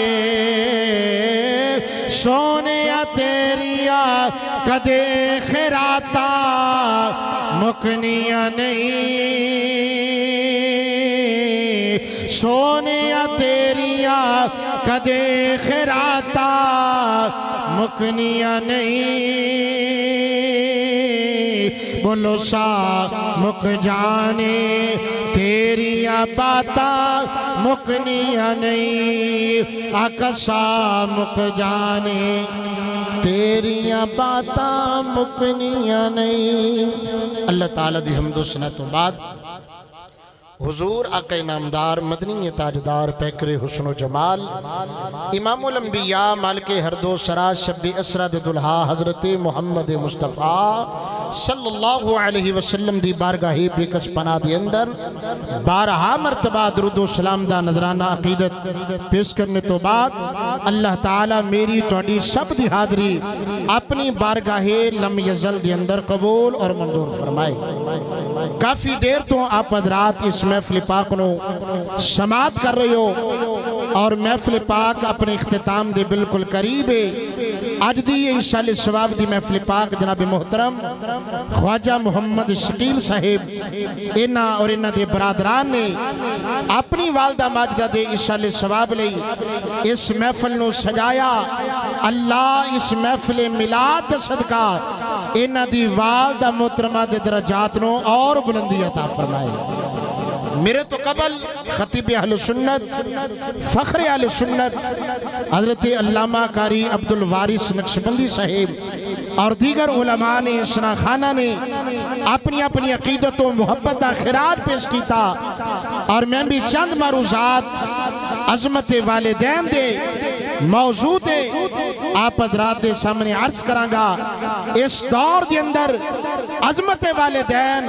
سونیا تیریا کدے خیراتا مکنیاں نہیں سونیا تیریا کدے خیراتا مکنیاں نہیں بولو سا مک جانے تیریاں باتا مکنیاں نہیں آقا سا مک جانے تیریاں باتا مکنیاں نہیں اللہ تعالیٰ دی حمد و ثنا تو بعد حضور آقا نامدار مدنی تاجدار پیکر حسن و جمال امام الانبیاء مالک ہر دو سرا شب اسرا دے دلہا حضرت محمد مصطفیٰ صلی اللہ علیہ وسلم دی بارگاہی بیکس پناہ دی اندر بارہا مرتبہ درود و سلام دا نظرانہ عقیدت پیش کرنے تو بعد اللہ تعالیٰ میری توڑی سب دی حاضری اپنی بارگاہی لم یزل دی اندر قبول اور منظور فرمائے۔ کافی دیر تو آپ حضرات اس محفل پاک نو سماعت کر رہے ہو اور محفل پاک اپنے اختتام دے بالکل قریب ہے۔ آج دی یہ سال ثواب دی محفل پاک جناب محترم خواجہ محمد شکیل صاحب انہا اور انہا دے برادران نے اپنی والدہ ماجدہ دے اس سال ثواب لئی اس محفل نو سجایا۔ اللہ اس محفل میلاد صدقہ انہا دی والدہ محترمہ دے درجات نو اور بلندی عطا فرمائے۔ میرے تو قبل خطیب اہل سنت فخر اہل سنت حضرت علامہ قاری عبدالوارث نقشبندی صاحب اور دیگر علماء نے شناخانہ نے اپنی اپنی عقیدت و محبت دا خراج پیش کیتا اور میں بھی چند معروضات عظمت والدین دے موضوع دے آپ حضرات دے سامنے عرض کرانگا۔ اس دور دے اندر عظمت والدین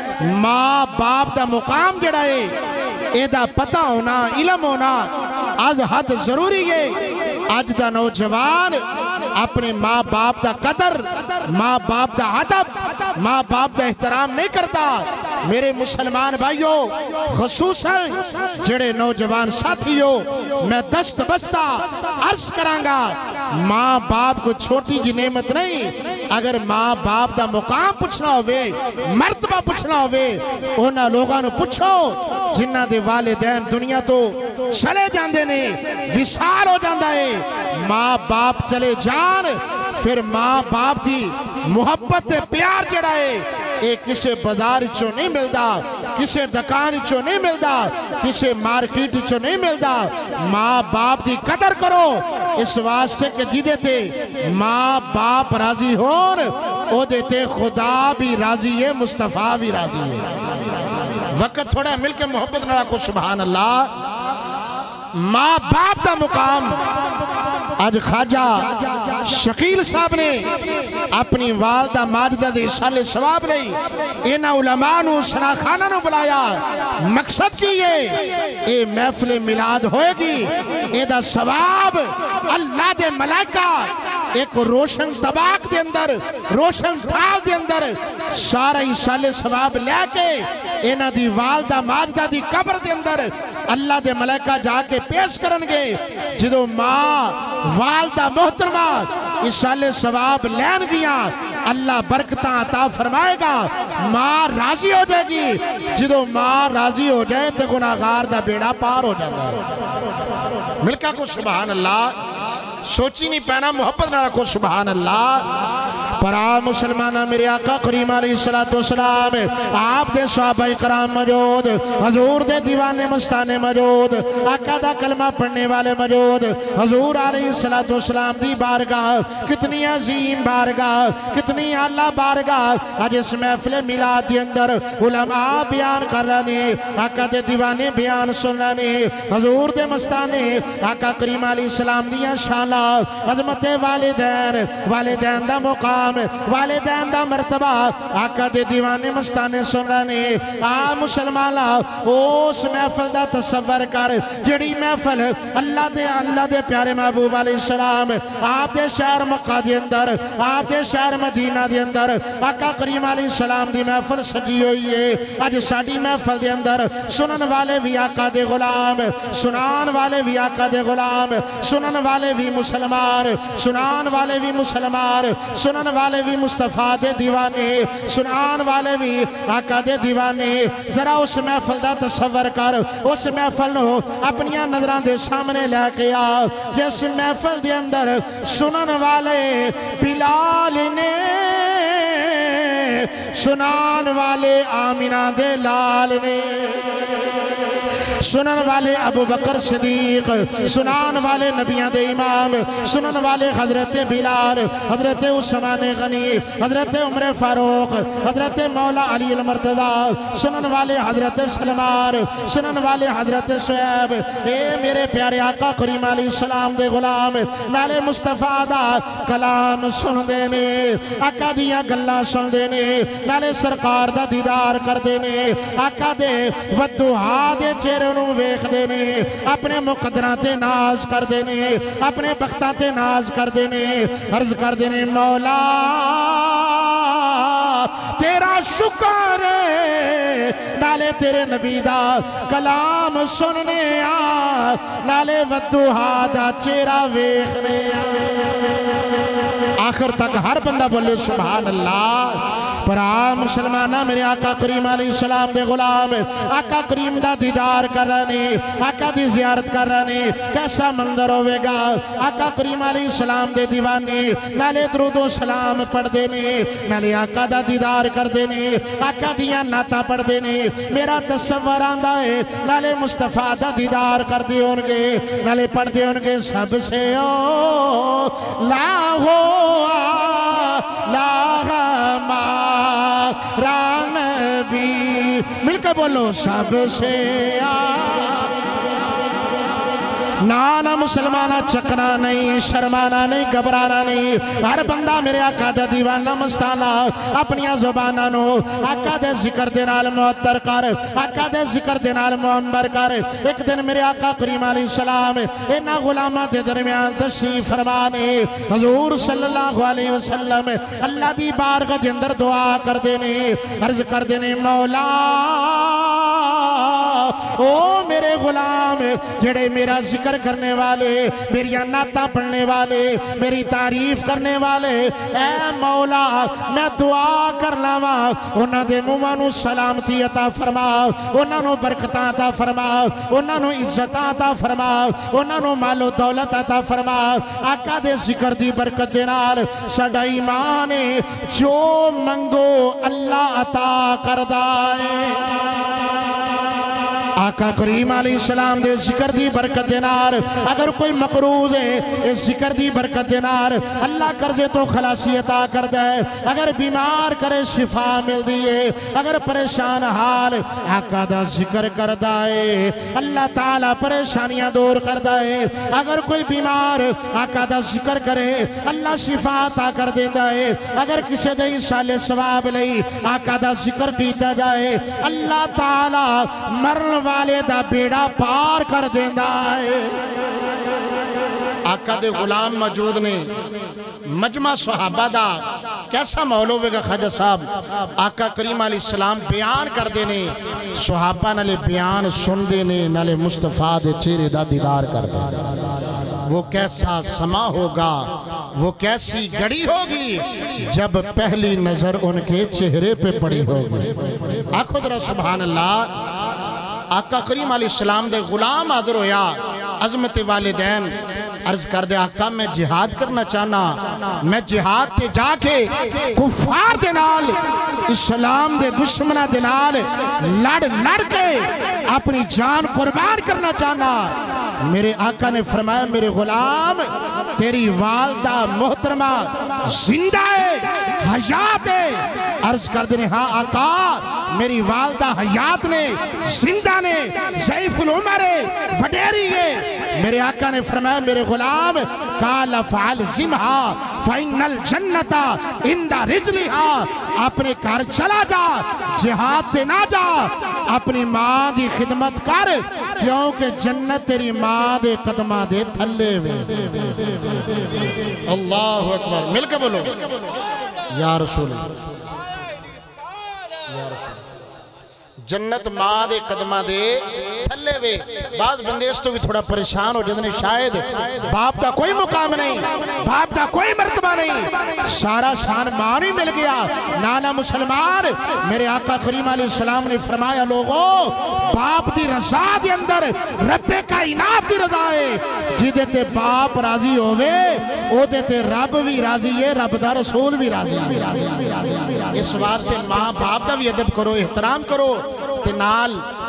ماں باپ دا مقام جڑا ہے اے دا پتہ ہونا علم ہونا آج حد ضروری ہے۔ آج دا نوجوان اپنے ماں باپ دا قدر ماں باپ دا ادب ماں باپ دا احترام نہیں کرتا۔ میرے مسلمان بھائیوں خصوصاً جڑے نوجوان ساتھیوں میں دست بستہ عرض کرانگا ماں باپ کو چھوٹی جی نعمت نہیں۔ اگر ماں باپ دا مقام پوچھنا ہوئے مرتبہ پوچھنا ہوئے انہاں لوگاں نو پوچھو جنہ دے والدین دنیا تو چلے جاندے نے وصال ہو جاندہ ہے۔ ماں باپ چلے جان پھر ماں باپ دی محبت پیار جڑا ہے اے کسے بازار چو نہیں ملدا کسے دکان چو نہیں ملدا کسے مارکیٹ چو نہیں ملدا۔ ماں باپ دی قدر کرو اس واسطے کہ جیدے تے ماں باپ راضی ہون او دیتے خدا بھی راضی ہے مصطفیٰ بھی راضی ہے۔ وقت تھوڑا مل کے محبت نہ رکھو سبحان اللہ۔ ماں باپ دا مقام آج خواجہ شکیل صاحب نے اپنی والدہ ماجدہ دے سال ثواب لئی انہا علماء نو شناخانہ نو بلایا۔ مقصد کی یہ اے محفل میلاد ہوئے گی اے دا ثواب اللہ دے ملائکہ ایک روشن طباق دے اندر روشن تھال دے اندر سارا ہی سال ثواب لے کے انہا دی والدہ ماجدہ دی قبر دے اندر اللہ دے ملائکہ جا کے پیش کرنگے۔ جدو ماں والدہ محترمہ اس سال ثواب لین گیا اللہ برکتاں عطا فرمائے گا۔ ماں راضی ہو جائے گی جدو ماں راضی ہو جائے تو گناہگار دا بیڑا پار ہو جائے گا۔ ملکہ کو سبحان اللہ سوچی نہیں پہنا محبت نہ رکھو سبحان اللہ۔ پرا مسلمانہ میرے آقا کریم علیہ السلام آپ دے صحابہ کرام موجود حضور دے دیوانے مستانے موجود آقا دا کلمہ پڑھنے والے موجود حضور علیہ السلام دی بارگاہ کتنی عظیم بارگاہ کتنی اعلیٰ بارگاہ۔ آج اس محفل میلاد دی اندر علماء بیان کر رہے آقا دے دیوانے بیان سن رہے حضور دے مستانے آقا کریم علیہ السلام دیا شانہ عظمت والدین والدین دا مقام والدین دا مرتبہ آقا دے دیوانے مستانے سن رہے۔ آ مسلمانہ اس محفل دا تصور کر جڑی محفل اللہ دے اللہ دے پیارے محبوب علیہ السلام آپ دے شہر مکہ دے اندر آپ دے شہر مدینہ دے اندر آقا کریم علیہ السلام دی محفل سجی ہوئی ہے۔ آج ساڑی محفل دے اندر سنن والے بھی آقا دے غلام سنان والے بھی آقا دے غلام سنن والے بھی مسلمان سنان والے بھی مسلمان سنن والے بھی مصطفیٰ دے دیوانے سنان والے بھی آقا دے دیوانے۔ ذرا اس محفل دا تصور کر اس محفل نو اپنی نظران دے سامنے لے کے آ جس محفل دے اندر سنن والے بلال نے سنان والے آمینہ دے لال نے سنن والے ابو بکر صدیق، سنان والے نبیان دے امام، سنن والے حضرت بلال، حضرت عثمان غنی، حضرت عمر فاروق، حضرت مولا علی المرتضی، سنن والے حضرت سلمان، سنن والے حضرت سعیب۔ اے میرے پیارے آقا کریم علیہ السلام دے غلام، نالے مصطفیٰ دا کلام سن دینے، آقا دیا گلہ سن دینے، نالے سرکار دا دیدار کر دینے، آقا دے ودوہا دے چہروں ویکھ دینے، اپنے مقدران تے ناز کر دینے، اپنے بختان تے ناز کر دینے، عرض کر دینے مولا تیرا شکر ہے، نالے تیرے نبی دا کلام سننے آ، نالے ودوہا دا چہرہ ویکھنے آ۔ آخر تک ہر بندہ بولے سبحان اللہ۔ پر آ مسلمانہ میرے آقا کریم علیہ السلام دے غلام، آقا کریم دا دیدار کر رہنے، آقا دی زیارت کر رہنے، کیسا منظر ہوئے گا؟ آقا کریم علیہ السلام دے دیوانے، نالے درود و سلام پڑھ دینے، نالے آقا دا دیدار کر دینے، آقا دیا ناتا پڑھ دینے، میرا تصور آندہ ہے نالے مصطفیٰ دا دیدار کر دے ہونگے، نالے پڑھ دے ہونگے سب سے او لاہو لاغمہ ران بھی، مل کے بولو سب سے آ نانا مسلمانہ چکنا نہیں، شرمانا نہیں، گھبرانا نہیں، ہر بندہ میرے آقا دے دیوانہ مستانہ اپنی زبانہ نو آقا دے ذکر دے نال معطر کر، آقا دے ذکر دے نال معمبر کر۔ ایک دن میرے آقا کریم علیہ السلام اینا غلامہ دے درمیان تشریف فرمانے، حضور صلی اللہ علیہ وسلم اللہ دی بارگاہ دے اندر دعا کر دینے، عرض کر دینے مولا او میرے غلام جڑے میرا ذکر کرنے والے، میری نعتاں پڑھنے والے، میری تعریف کرنے والے، اے مولا میں دعا کر لاواں انہاں دے منہاں نو سلامتی عطا فرما، انہاں نو برکتاں عطا فرما، انہاں نو عزتاں عطا فرما، انہاں نو مال و دولت عطا فرما۔ آقا دے ذکر دی برکت دے نال ساڈا ایمان ہے، جو منگو اللہ عطا کردا ہے۔ آقا کریم علیہ السلام دے ذکر دی برکت دینار، اگر کوئی مقروض ہے اس ذکر دی برکت دینار اللہ کر دے تو خلاصی عطا کر دے، اگر بیمار کرے شفا مل دیئے، اگر پریشان حال آقا دا ذکر کر دائے اللہ تعالیٰ پریشانیاں دور کر دائے، اگر کوئی بیمار آقا دا ذکر کرے اللہ شفا عطا کر دے دائے، اگر کسی دے سال ثواب لئی آقا دا ذکر کیتا جائے اللہ تعالیٰ مرن والے دا بیڑا پار کر دیندہ ہے۔ آقا دے غلام موجود نے، مجمع صحابہ دا کیسا مولوے گا خواجہ صاحب آقا کریم علیہ السلام بیان کر دینے، صحابہ نالے بیان سن دینے، نالے مصطفیٰ دے چہرے دا دیدار کر دینے۔ وہ کیسا سما ہوگا، وہ کیسی گھڑی ہوگی جب پہلی نظر ان کے چہرے پہ پڑی ہوگی۔ آقا درہ سبحان اللہ۔ آقا کریم علیہ السلام دے غلام حاضر ہویا، عظمت والدین عرض کر دے آقا میں جہاد کرنا چاہنا، میں جہاد تے جا کے کفار دے نال اسلام دے دشمنہ دے نال لڑ لڑ کے اپنی جان قربان کرنا چاہنا۔ میرے آقا نے فرمایا میرے غلام تیری والدہ محترمہ زندہ ہے، حیات ہے۔ عرض کر دینے ہاں آقا میری والدہ حیات نے، زندہ نے، ضعیف العمر ہے، وڈیری ہے۔ میرے آقا نے فرمایا میرے غلام قال فعل زمہا فإن الجنت عند رجلہا، اپنے گھر چلا جا، جہاد تے نہ جا، اپنی ماں دی خدمت کر کیونکہ جنت تیری ماں دے قدمہ دے تھلے وے۔ اللہ اکبر، مل کے بولو یا رسول اللہ، یا رسول اللہ، جنت ماں دے قدمہ دے تھلے وے۔ بعض بندے اس تو بھی تھوڑا پریشان ہو جدنے شاید باپ دا کوئی مقام نہیں، باپ دا کوئی مرتبہ نہیں، سارا شان ماں نہیں مل گیا۔ نانا مسلمان میرے آقا کریم علیہ السلام نے فرمایا لوگوں باپ دی رضا دے اندر رب کائنات دی رضا ہے، جدے تے باپ راضی ہوئے او دے تے رب بھی راضی ہے، رب دا رسول بھی راضی ہے۔ اس واسطے ماں باپ دا بھی ادب کرو، احترام کرو، تے نال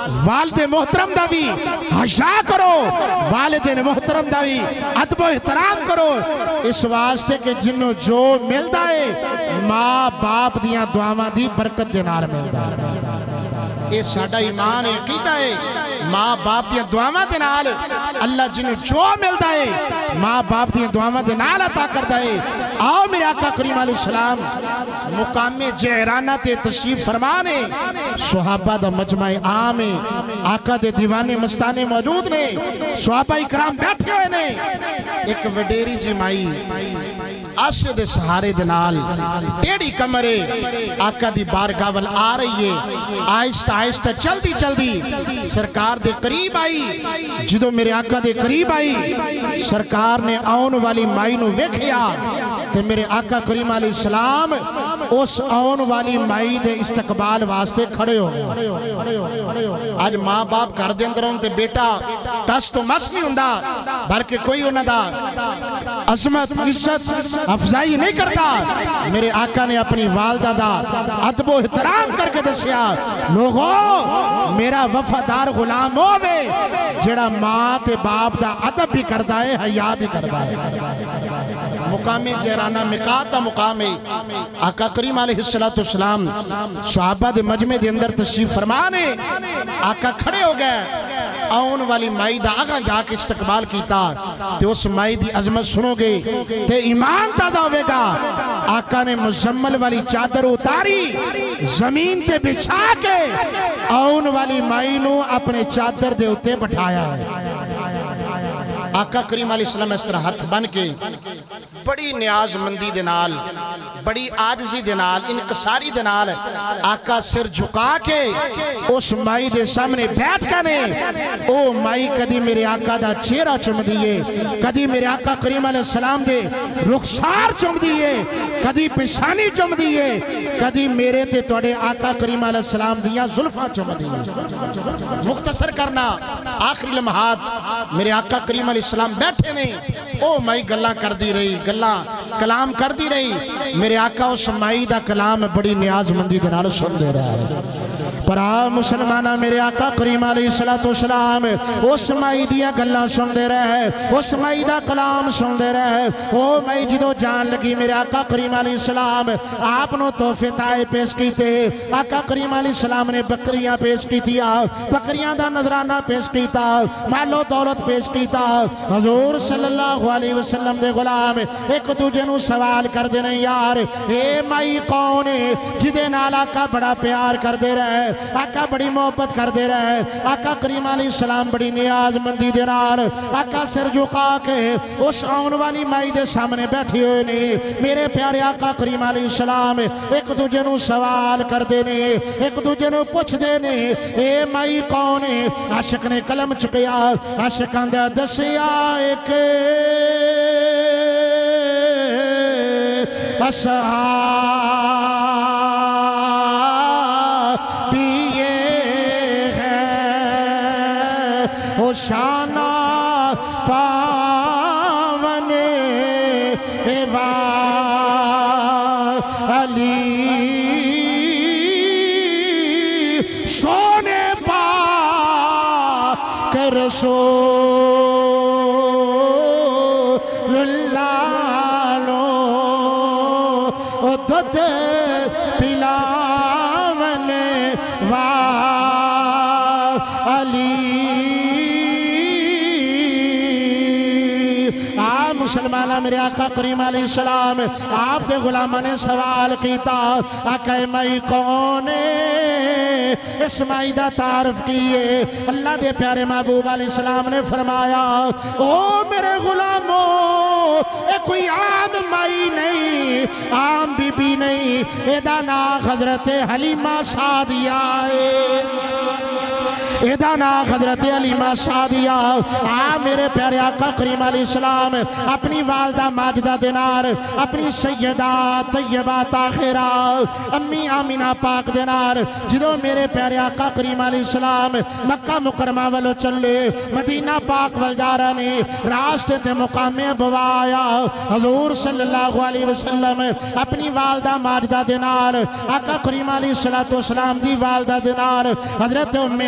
والد محترم دا بھی حشا کرو، والدین محترم دا بھی ادب و احترام کرو، اس واسطے کہ جنہوں جو ملتا ہے ماں باپ دیاں دعاواں دی برکت دے نال ملتا ہے۔ یہ ساڈا ایمان عقیدہ ہے، ماں باپ دیاں دعاواں دے نال اللہ جنہوں جو ملتا ہے ماں باپ دیاں دعاواں دے نال عطا کرتا ہے۔ آؤ میرے آقا کریم علیہ السلام مقام جہرانہ تے تشریف فرمانے، صحابہ دا مجمع عام ہے، آقا دے دیوانے مستانے موجود نے، صحابہ اکرام بیٹھے ہوئے نے، ایک وڈیری جی مائی آسے دے سہارے دنال ٹیڑی کمرے آقا دی بارگاہ وال آ رہی ہے، آہستہ آہستہ چلدی چلدی سرکار دے قریب آئی۔ جدو میرے آقا دے قریب آئی سرکار نے آن والی مائی نو ویکھیا تے میرے آقا کریم علیہ السلام اس آن والی مائی دے استقبال واسطے کھڑے ہو گئے۔ آج ماں باپ گھر دے اندر ہوں تے بیٹا دس تو مس نہیں ہوندا، بلکہ کوئی انہاں دا عظمت عزت افضائی نہیں کرتا۔ میرے آقا نے اپنی والدہ دا ادب و احترام کر کے دسیا، لوگوں میرا وفادار غلام ہووے جڑا ماں تے باپ دا ادب بھی کردا ہے، حیا بھی کردا ہے۔ مقام جہرانہ مقات دا مقام ہے، آقا کریم علیہ السلام صحابہ دے مجمع دے اندر تشریف فرمانے، آقا کھڑے ہو گئے، آن والی مائی دا آگاں جا کے استقبال کیتا تے اس مائی دی عظمت سنو گے تے ایمان تازہ ہوئے گا۔ آقا نے مزمل والی چادر اتاری زمین تے بچھا کے آن والی مائی نو اپنے چادر دے اتے بٹھایا ہے۔ آقا کریم علیہ السلام اس طرح ہاتھ بن کے بڑی نیاز مندی دنال، بڑی عاجزی دنال، انکساری دنال آقا سر جھکا کے اس مائی دے سامنے بیٹھ کنے او مائی کدی میرے آقا دا چہرہ چم دیئے، کدی میرے آقا کریم علیہ السلام دے رخسار چم دیئے، کدی پشانی چم دیئے، کدی میرے تے توڑے آقا کریم علیہ السلام دیا ظلفہ چم دیئے۔ مختصر کرنا آخری لمحات میرے آقا کریم علیہ السلام بیٹھے نے، او مائی گلہ کر دی رہی، گلہ کلام کر دی رہی، میرے آقا اس مائی دا کلام بڑی نیاز مندی دنال سن دے رہا ہے۔ پر آ مسلمانہ میرے آقا کریم علیہ السلام اس مائی دیا گلہ سن دے رہا ہے، اس مائی دا کلام سن دے رہا ہے۔ او مائی جدو جان لگی میرے آقا کریم علیہ السلام آپ نو تحفے تائے پیش کی تھے، آقا کریم علیہ السلام نے بکریاں پیش کی تھی، بکریاں دا نظرانہ پیش کی تھا، مال و دولت پیش کی تھا۔ حضور صلی اللہ علیہ وسلم دے غلام ایک دوجہ نو سوال کر دے رہے یار اے مائی کون ہے جدے نال آقا بڑا پیار کر دے رہے، آقا بڑی محبت کر دے رہے، آقا کریم علیہ السلام بڑی نیاز مندی دے رہے، آقا سر جھکا کے اس آن والی مائی دے سامنے بیٹھی ہوئے نے۔ میرے پیارے آقا کریم علیہ السلام ایک دوجہ نو سوال کر دے نے، ایک دوجہ نو پوچھ دے نے اے مائی کون ہے۔ عاشق نے قلم چکیا، عاشقان دے دسیا ایک اصحابی یہ ہے او شانہ پاون ایوا علی سونے پاک رسول دد پلاون وا علی۔ آپ مسلمانہ میرے آقا کریم علیہ السلام آپ دے غلامہ نے سوال کیتا آقا مائی کون ہے، اس مائی دا تعارف کیے۔ اللہ دے پیارے محبوب علیہ السلام نے فرمایا او میرے غلاموں اے کوئی عام مائی نہیں، عام بی بی نہیں، ایدہ نا حضرت حلیمہ سعدیہ ہے، ایدہ نا حضرت حلیمہ سعدیہ۔ آ میرے پیارے آقا کریم علیہ السلام اپنی والدہ ماجدہ دینار، اپنی سیدہ طیبہ طاہرہ امی آمینہ پاک دینار جدو میرے پیارے آقا کریم علیہ السلام مکہ مکرمہ والو چلے، مدینہ پاک والجارانی راستے تے مقام بوایا۔ حضور صلی اللہ علیہ وسلم اپنی والدہ ماجدہ دینار، آقا کریم علیہ السلام دی والدہ دینار حضرت ام ایمن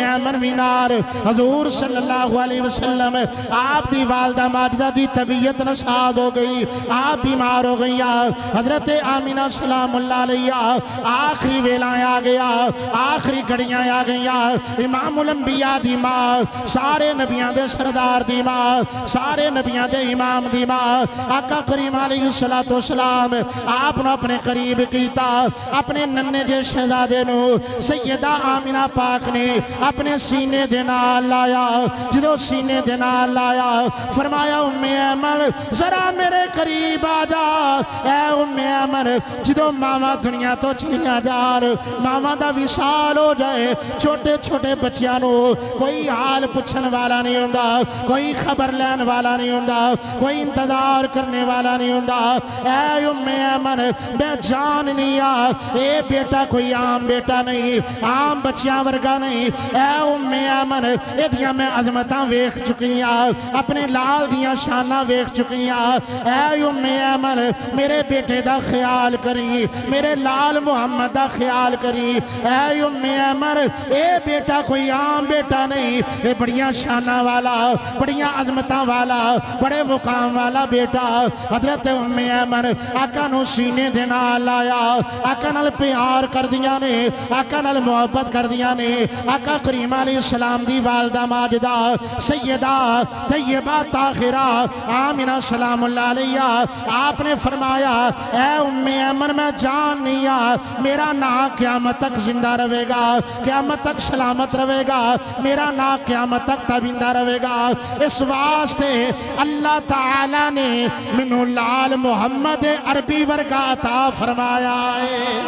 نبینار حضور صلی اللہ علیہ وسلم آپ دی والدہ ماجدہ دی طبیعت نساد ہو گئی، آپ بیمار ہو گئی، حضرت آمینہ سلام اللہ علیہ آخری ویلائیں آ گیا، آخری گھڑیاں آ گئی، امام الانبیاء دی ماں، سارے نبیان دے سردار دی ماں، سارے نبیان دے امام دی ماں، آقا کریم علیہ السلام آپ نے اپنے قریب کیتا، اپنے ننے دے شہزادے نو سیدہ آمینہ پاک نے اپنے سینے دے نال لایا، جدو سینے دے نال لایا فرمایا ام ایمن ذرا میرے قریب آ جا، اے ام ایمن جدو ماما دنیا تو چلیاں جار، ماما دا وصال ہو جائے، چھوٹے چھوٹے بچیاں نو کوئی حال پوچھن والا نہیں ہوندا، کوئی خبر لین والا نہیں ہوندا، کوئی انتظار کرنے والا نہیں ہوندا، اے ام ایمن میں جان نہیں آ، اے بیٹا کوئی عام بیٹا نہیں، عام بچیاں ورگا نہیں، اے ام ایمن اے دیاں میں عظمتاں ویکھ چکیاں، اپنے لال دیاں شانہ ویکھ چکیاں، اے ام ایمن میرے بیٹے دا خیال کری، میرے لال محمد دا خیال کری، اے ام ایمن اے بیٹا کوئی عام بیٹا نہیں، اے بڑیاں شانہ والا، بڑیاں عظمتاں والا، بڑے مقام والا بیٹا۔ حضرت ام ایمن آقا نو سینے دے نال لایا، آقا نال پیار کر دیا نے، آقا نال محبت کر دیا نے، آقا کریم علیہ السلام دی والدہ ماجدہ سیدہ طیبہ طاہرہ آمینہ سلام اللہ علیہ آپ نے فرمایا اے ام ایمن میں جان نہیں آ، میرا نا قیامت تک زندہ رہے گا، قیامت تک سلامت رہے گا، میرا نا قیامت تک تابندہ رہے گا، اس واسطے اللہ تعالیٰ نے منو لال محمد عربی ورگا عطا فرمایا ہے۔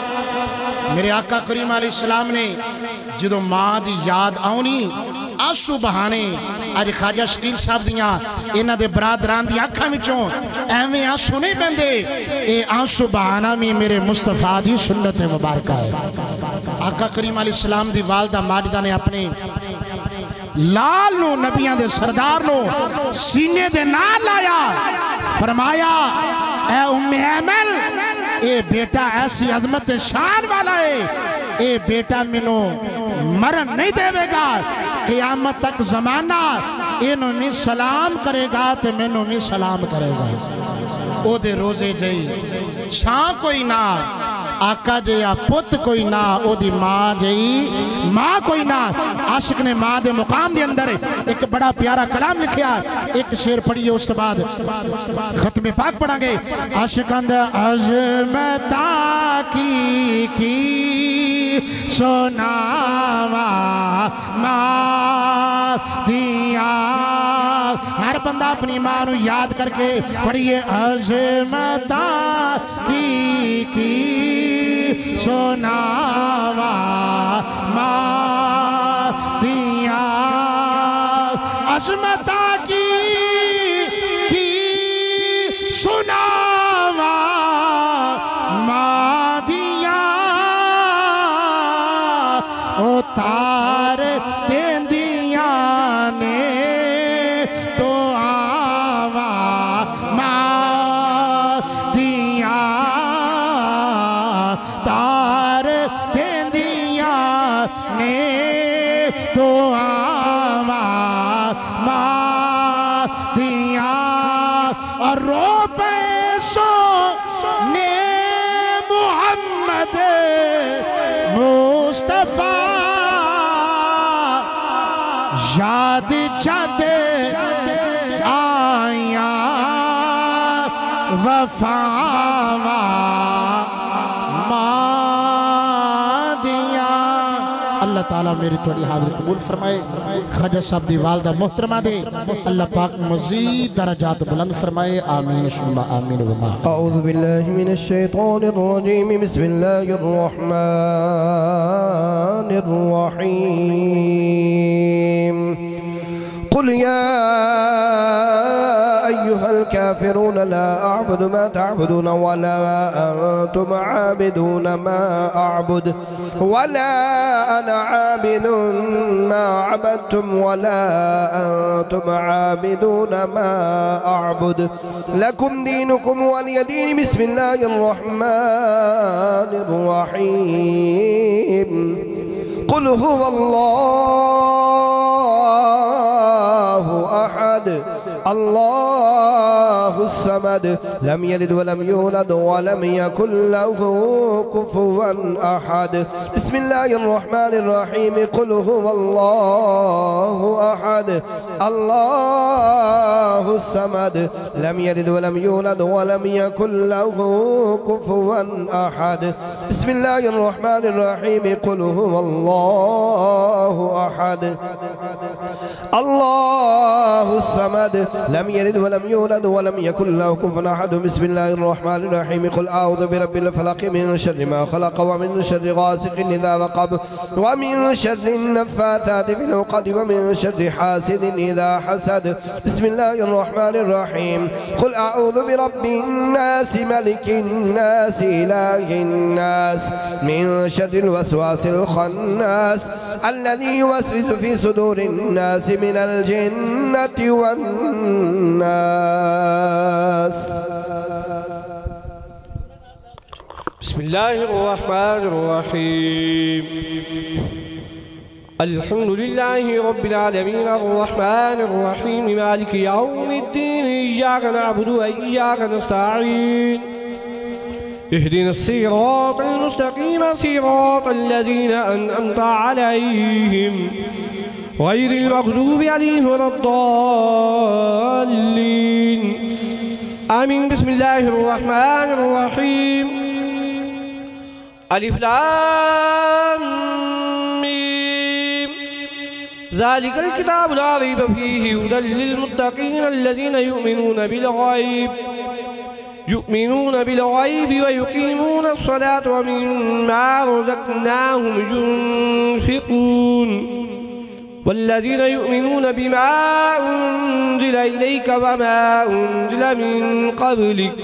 میرے آقا کریم علیہ السلام نے جدو ماں دی یاد آؤنی آنسو بہانے، آج خواجہ شکیل صاحب دیاں انہاں دے برادران دی آنکھاں وچوں ایویں آنسو نہیں بندے، اے آنسو بہانا میں میرے مصطفیٰ دی سنت مبارکہ ہے۔ آقا کریم علیہ السلام دی والدہ ماجدہ نے اپنے لال نو نبیان دے سردار نو سینے دے نال لایا، فرمایا اے ام ایمن اے بیٹا ایسی عظمت شان والا ہے، اے بیٹا منو مرن نہیں دے گا، قیامت تک زمانہ انہوں میں سلام کرے گا تے منو میں سلام کرے گا۔ او دے روزے جائی چھان کوئی نہ، آقا جیا پت کوئی نہ، او دی ماں جئی ماں کوئی نہ۔ عاشق نے ماں دے مقام دے اندر ایک بڑا پیارا کلام لکھیا، ایک شعر پڑھئے اس کے بعد ختم پاک پڑھا گے۔ عاشق اندر عظمتہ کی کی سناوا ماں دیا، ہر بندہ اپنی ماں نو یاد کر کے پڑھئے عظمتہ کی کی سناوا ماں دیا، عظمتہ کی کی سناوا ماں دیا، او تار دین دیا نے تو آوا ماں دیا، تار دین دیا نے تو آوا ماں دیا، اور رو پیسوں نے محمد مصطفیٰ یاد جد آیا وفاوا ماں دیا۔ اللہ تعالیٰ میری توڑی حاضر قبول فرمائے، خواجہ صاحب دی والدہ محترمہ دے، اللہ پاک مزید درجات بلند فرمائے، آمین ثم آمین وما۔ اعوذ باللہ من الشیطان الرجیم، بسم اللہ الرحمن الرحیم۔ قل یا أيها الكافرون لا أعبد ما تعبدون ولا أنتم عابدون ما أعبد ولا أنا عابد ما عبدتم ولا أنتم عابدون ما أعبد لكم دينكم ولي دين. بسم الله الرحمن الرحيم. قل هو الله أحد الله الصمد لم يلد ولم يولد ولم يكن له كفوا أحد بسم الله الرحمن الرحيم قل هو الله أحد الله الصمد لم يلد ولم يولد ولم يكن له كفوا أحد بسم الله الرحمن الرحيم قل هو الله أحد الله الصمد لم يلد ولم يولد ولم يكن له كفوا أحد بسم الله الرحمن الرحيم قل أعوذ برب الفلق من شر ما خلق ومن شر غاسق إذا وقب ومن شر النفاثات في العقد ومن شر حاسد إذا حسد بسم الله الرحمن الرحيم قل أعوذ برب الناس ملك الناس إله الناس من شر الوسواس الخناس الذي يوسوس في صدور الناس من الجنة والناس بسم الله الرحمن الرحيم الحمد لله رب العالمين الرحمن الرحيم مالك يوم الدين إياك نعبد وإياك نستعين اهدنا الصراط المستقيم صراط الذين أنعمت عليهم غير المغضوب عليهم ولا الضالين آمين بسم الله الرحمن الرحيم ألف لام ميم ذلك الكتاب لا ريب فيه هدى للمتقين الذين يؤمنون بالغيب يؤمنون بالغيب ويقيمون الصلاة ومما رزقناهم ينفقون والذين يؤمنون بما أنزل إليك وما أنزل من قبلك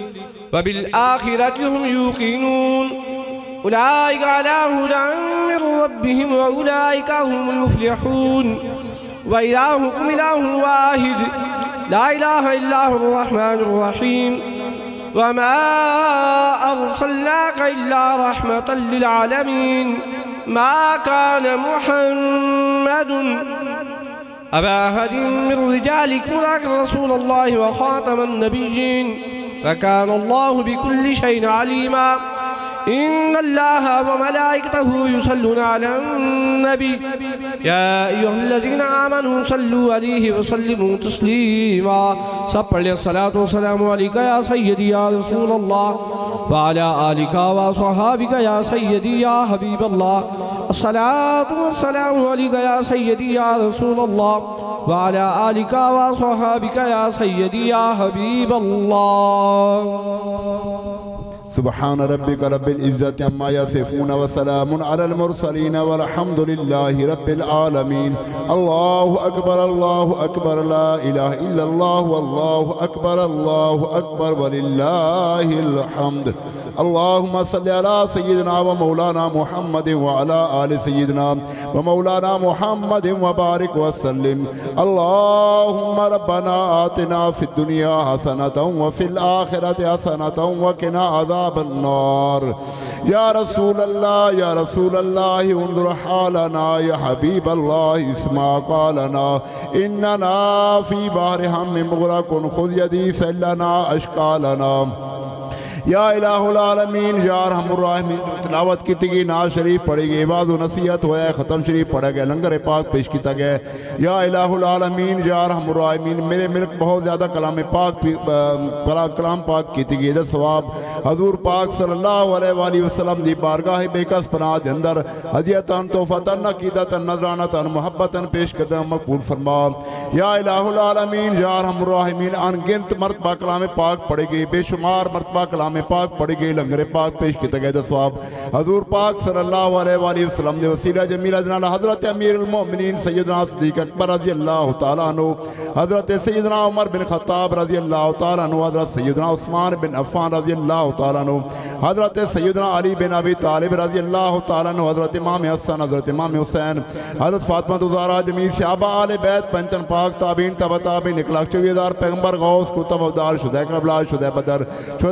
وبالآخرة هم يوقنون أولئك على هدى من ربهم وأولئك هم المفلحون وإلهكم إله واحد لا إله إلا هو الرحمن الرحيم وما أرسلناك إلا رحمة للعالمين ما كان محمد أبا أحد من رجالكم ولكن رسول الله وخاتم النبيين وكان الله بكل شيء عليما إن الله وملائكته يصلون على النبي يا أيها الذين آمنوا صلوا عليه وسلموا تسليما سب پڑھ لیں الصلاة والسلام عليك يا سيدي يا رسول الله وعلى آلك وصحابك يا سيدي يا حبيب الله الصلاة والسلام عليك يا سيدي يا رسول الله وعلى آلك وصحابك يا سيدي يا حبيب الله سبحان ربك رب العزة عما يصفون وسلام على المرسلين والحمد لله رب العالمين الله أكبر الله أكبر لا إله إلا الله والله أكبر الله أكبر ولله الحمد اللهم صل على سيدنا ومولانا محمد وعلى آل سيدنا ومولانا محمد وبارك وسلم اللهم ربنا آتنا في الدنيا حسنة وفي الآخرة حسنة وقنا عذاب النار يا رسول الله يا رسول الله انظر حالنا يا حبيب الله اسمع قالنا إننا في بحر هم مغرق خذ يدي سلنا أشكالنا یا الہ العالمین یا ارحم الراحمین تلاوت کی تگی ناز شریف پڑھی گئی عباد و نصیحت ہویا ختم شریف پڑھا گیا لنگر پاک پیش کیتا گیا یا الہ العالمین یا ارحم الراحمین میرے ملک بہت زیادہ کلام پاک کلام پاک کی تگی دا ثواب حضور پاک صلی اللہ علیہ وآلہ وسلم دی بارگاہ بے کس پناہ دے اندر ہدیتاً توفتاً عقیدتاً نظرانتاً محبتاً پیش کرتا مقبول فرما یا الہ العالمین یا ارحم الراحمین ان گنت مرتبہ کلام پاک پڑھی گئی بے شمار مرتبہ کلام پاک پڑھی گئی لنگر پاک پیش کیتا گیا دا ثواب حضور پاک صلی اللہ علیہ وآلہ وسلم دے وسیلہ جمیلہ جنال حضرت امیر المؤمنین سیدنا صدیق اکبر رضی اللہ تعالیٰ عنہ حضرت سیدنا عمر بن خطاب رضی اللہ تعالیٰ عنہ حضرت سیدنا عثمان بن عفان رضی اللہ تعالیٰ عنہ حضرت سیدنا علی بن ابی طالب رضی اللہ تعالیٰ عنہ حضرت امام حسن حضرت امام حسین حضرت فاطمہ زہرا جمیع صحابہ آل بیت پنجتن پاک تابعین تبع تابعین اخلاق چوبیس ہزار پیغمبر غوث کتب ابدال شہداء کربلا شہداء بدر شہداء اسلام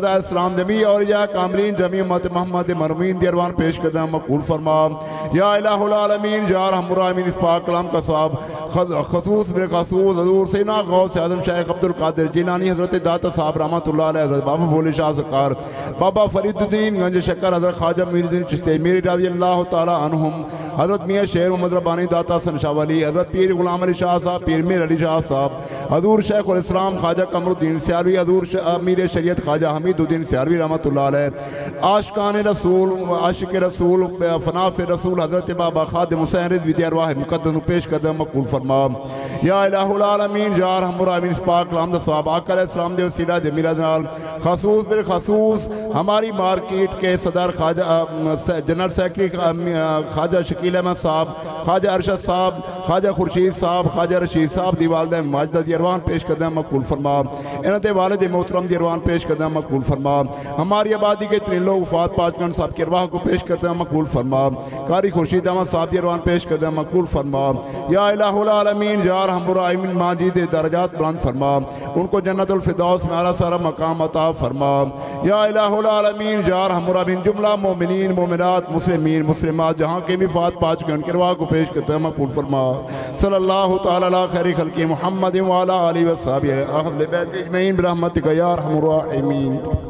السلام جمی اور یا کاملین جمی امت محمد مرمین دیروان پیش قدم مقبول فرما یا الہ العالمین یا رحم الرحمین اس پاک کلام کا ثواب خصوص بالخصوص حضور سینا غوث اعظم شیخ عبد القادر جیلانی حضرت داتا صاحب رحمۃ اللہ علیہ حضرت بابا بھولے شاہ سرکار بابا فرید الدین گنج شکر حضرت خواجہ میر الدین چشتی میری رضی اللہ تعالی عنہم حضرت میاں شیر محمد ربانی داتا سن شاہ ولی حضرت پیر غلام علی شاہ صاحب پیر میر علی شاہ صاحب حضور شیخ الاسلام خواجہ قمر الدین سیالوی حضور امیر شریعت خواجہ حمید الدین سیالوی رحمۃ اللہ علیہ عاشقان رسول عاشق رسول فناف رسول حضرت بابا خادم حسین رضوی دی ارواح مقدس پیش قدم مقبول فرما یا الہ العالمین یا رحم الرحمین اس پاک کلام دا ثواب آقا علیہ السلام دے وسیلہ دے میرا جنال خصوص بالخصوص ہماری مارکیٹ کے صدر خواجہ جنرل سیکرٹری خواجہ شکیل احمد صاحب خواجہ ارشد صاحب خواجہ خورشید صاحب خواجہ رشید صاحب دی والدہ ماجدہ دی اروان پیش قدم مقبول فرما انہوں نے والد محترم دی اروان پیش قدم مقبول فرما ہماری آبادی کے ترین لوگ وفات پاچکن صاحب کی ارواح کو پیش قدم مقبول فرما قاری خورشید احمد صاحب دی اروان پیش قدم مقبول فرما یا الہ العالمین یا رحم الرحمین ماجد درجات بلند فرما ان کو جنت الفردوس میں اعلیٰ سارا مقام عطا فرما یا الہ العالمین یا رحم الرحمین جملہ مومنین مومنات مسلمین مسلمات جہاں کے بھی وفات پاچکن کی ارواح کو پیش قدم مقبول فرما صلی اللہ تعالی علی خیر خلق محمد وعلی آلہ وصحبہ اہل بیت اجمعین برحمتک یا ارحم الراحمین.